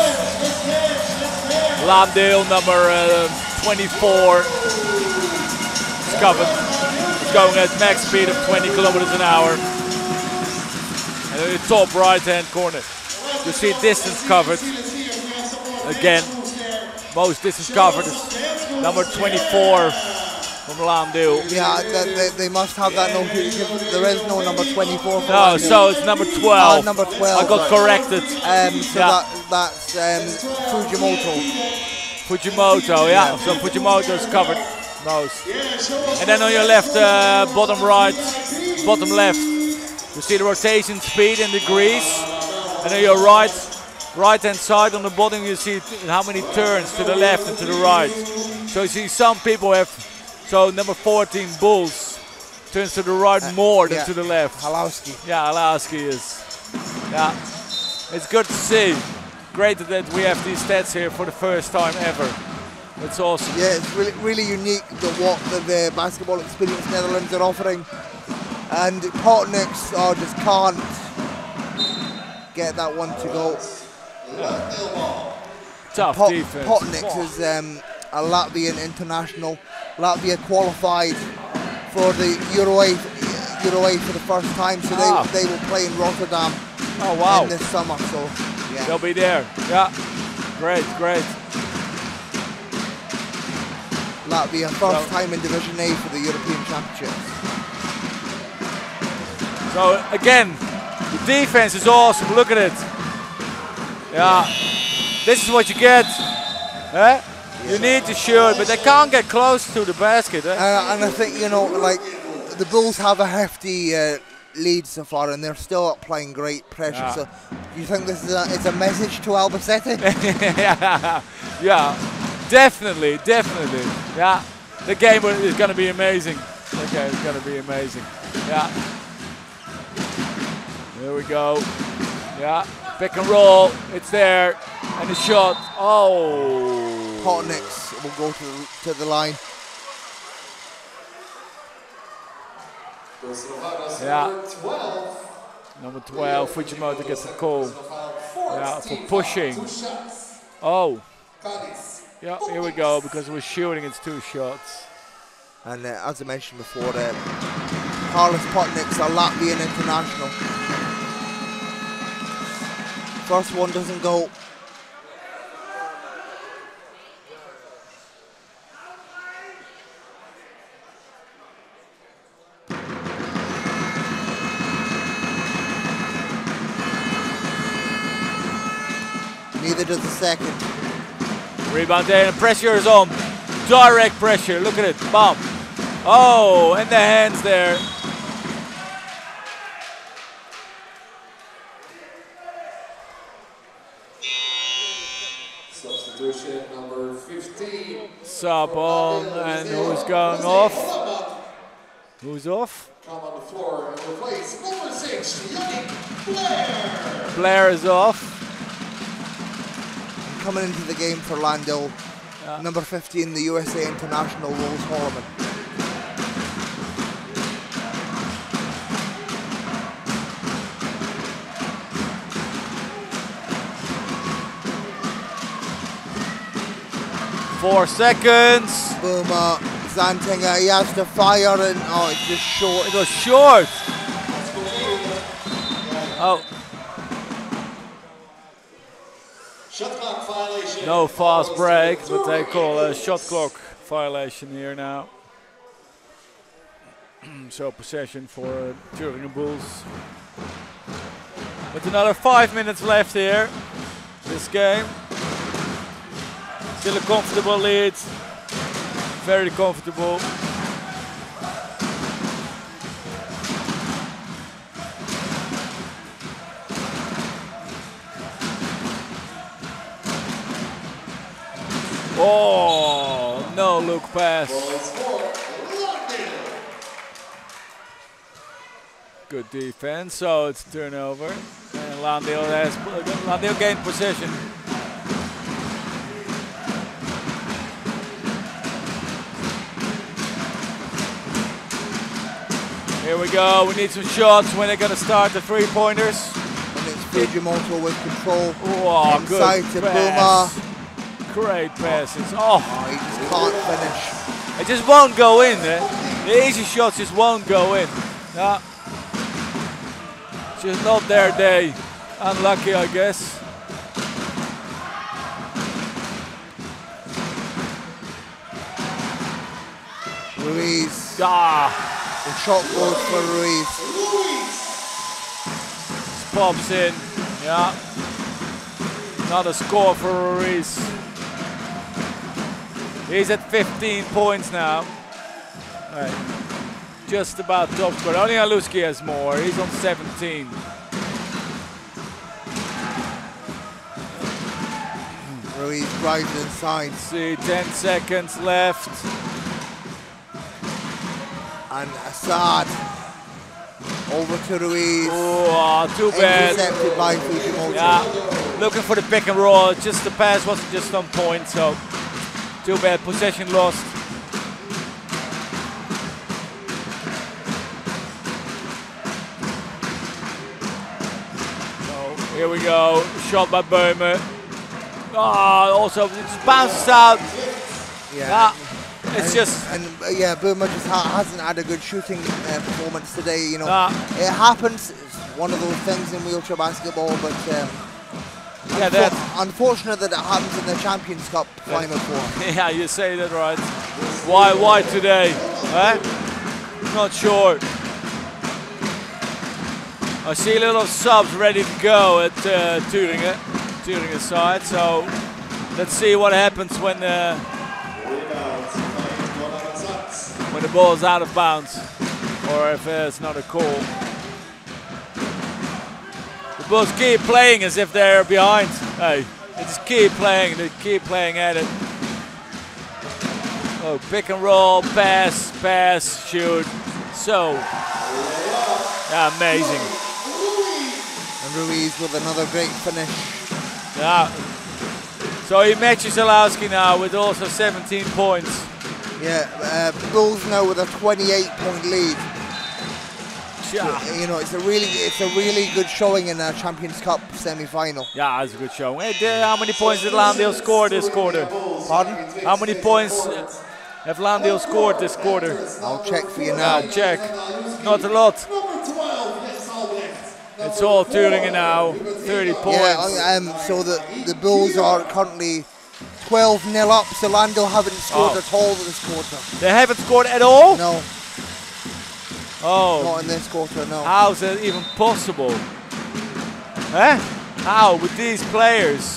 Laamdale number 24 is covered. It's going at max speed of 20 kilometers an hour. And in the top right hand corner, you see distance covered. Again, most distance covered is number 24. From Laamdale. Yeah, they must have that note. There is no number 24 for No, so it's number 12. Number 12. I got corrected. That's Fujimoto. Fujimoto, yeah. So Fujimoto is covered most. And then on your left, bottom right, bottom left, you see the rotation speed in degrees. And on your right hand side on the bottom, you see how many turns to the left and to the right. So you see some people have. So number 14, Bulls, turns to the right more than to the left. Halowski. Yeah, Halowski is. Yeah, it's good to see. Great that we have these stats here for the first time ever. It's awesome. Yeah, it's really unique what the basketball experience Netherlands are offering. And Potnix just can't get that one to go. Tough defense. Potnix is a Latvian international. Latvia qualified for the Euro 8 for the first time, so they will play in Rotterdam in this summer. So yeah, they'll be there. Yeah, great. Latvia first time in Division A for the European Championships. So again, the defense is awesome. Look at it. Yeah, this is what you get. You need to shoot, but they can't get close to the basket. And I think, like the Bulls have a hefty lead so far, and they're still applying great pressure. Yeah. So, you think this is a message to Albacete? Yeah, definitely. Yeah, the game is going to be amazing. Okay, it's going to be amazing. Yeah. There we go. Yeah, pick and roll. It's there, and the shot. Oh. Potnix will go to the line. Yeah. Number 12. Number 12, Fujimoto gets a call. Yeah, for 14-5, pushing. 2 shots. Oh, Cadiz. yeah, here we go, because we're shooting, it's 2 shots. And as I mentioned before, Carlos Potnik's a Latvian international. First one doesn't go. Neither does the second. Rebound there, and pressure is on. Direct pressure, look at it, bump. Oh, and the hands there. Substitution number 15. Sub on, and who's going off? Who's off? Come on the floor and replace number 6, Yannick Blair. Blair is off. Coming into the game for Landil, number 15, the USA international, Rose Holloman. Four seconds. Boomer, Zantinger, he has to fire and oh, it's just short. It was short. Oh, Shot clock violation. no fast break, but they call a shot clock violation here now. So possession for Thüringer Bulls. With another 5 minutes left here, this game. Still a comfortable lead, very comfortable. Oh, no look pass. Good defense, so it's turnover. And Landil gained possession. Here we go, we need some shots when they're gonna start the 3-pointers. And it's Fujimoto with control. Oh, Inside good to pass. Boomer. Great passes. Oh, Oh, he just can't finish. it just won't go in. The easy shots just won't go in. No. Just not their day. Unlucky, I guess. Ruiz. Ah, The shot goes for Ruiz. pops in. Yeah. Another score for Ruiz. He's at 15 points now. Right. Just about top score. Only Haluski has more. He's on 17. Ruiz drives inside. See, 10 seconds left. And Assad over to Ruiz. Oh, too bad. Intercepted by Fujimoto. Yeah, looking for the pick and roll. Just the pass wasn't just on point, so too bad. Possession lost. So here we go. Shot by Böhme. Ah, also it just bounces out. Yeah. It's just. Yeah, Boomer just hasn't had a good shooting performance today. You know, Nah. it happens. It's one of those things in wheelchair basketball, but Yeah, that. unfortunate that it happens in the Champions Cup final four. Yeah, you say that right. Why today? Eh? Not sure. I see a little subs ready to go at Thüringer side. So let's see what happens when the ball is out of bounds, or if it's not a call. The Bulls keep playing as if they're behind. Hey, they just keep playing. They keep playing at it. Oh, pick and roll, pass, shoot. So, yeah, amazing. And Ruiz with another great finish. Yeah. So he matches Alowski now with also 17 points. Yeah, Bulls now with a 28-point lead. Yeah. You know, it's a really good showing in a Champions Cup semi-final. Yeah, it's a good show. Hey, how many points did Landale score this quarter? Pardon? How many points have Landale scored this quarter? I'll check for you now. Check. Not a lot. It's all Thuringen now. 30 points. Yeah, so the Bulls are currently 12-0 up, so Landale haven't scored at all this quarter. They haven't scored at all? No. Oh. Not in this quarter, no. How's that even possible? Huh? How? With these players?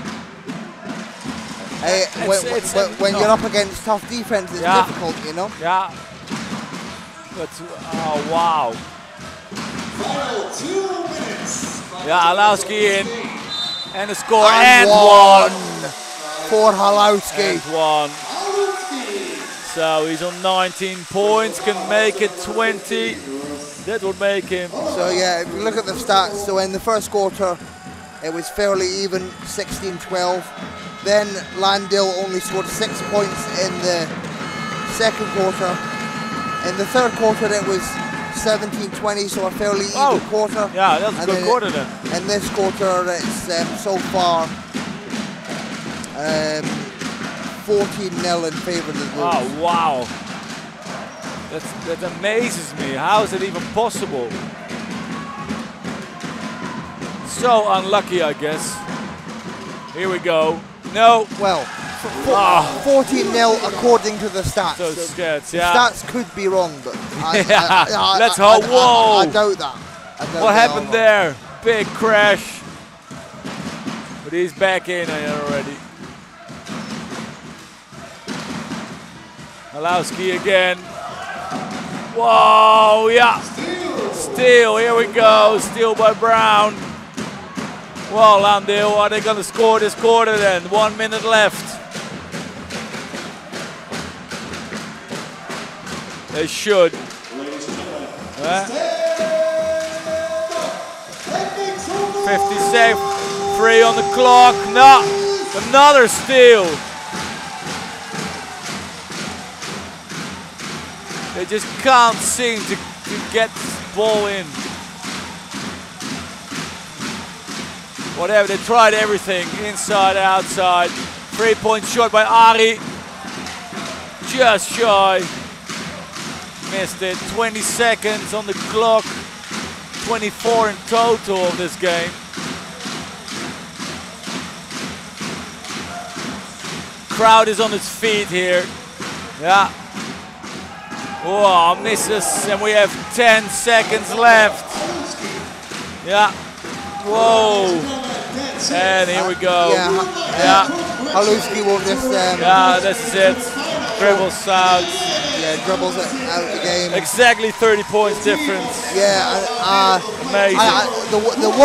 Hey, when you're up against tough defense, it's difficult, you know? Yeah. But, oh, wow. Final 2 minutes. Yeah, Halowski in. And a score. And one. For Halowski. And one. So he's on 19 points, can make it 20. That would make him. So yeah, if you look at the stats, so in the first quarter, it was fairly even, 16-12. Then Landale only scored 6 points in the second quarter. In the third quarter, it was 17-20, so a fairly even quarter. Yeah, that's a good quarter then. In this quarter, it's so far 14-0 in favour of the Bulls. Oh, wow. That amazes me. How is it even possible? So unlucky, I guess. Here we go. No. Well, 14-0 according to the stats. So stats, the yeah. stats could be wrong, but let's hope. Whoa! I doubt that. What happened there? Big crash. But he's back in already. Halowski again. Whoa, yeah. Steal, here we go. Steal by Brown. Well, Landale, are they going to score this quarter then? 1 minute left. They should. 50 safe. 3 on the clock. No. Another steal. They just can't seem to get this ball in. Whatever, they tried everything. Inside, outside. 3-point shot by Ari. Just shy. Missed it. 20 seconds on the clock. 24 in total of this game. Crowd is on its feet here. Yeah. Oh, misses, and we have 10 seconds left. Yeah. Whoa. And here we go. Yeah. Halowski will just. Yeah, this is it. Dribbles out. Yeah, dribbles out the game. Exactly 30 points difference. Yeah. Amazing. The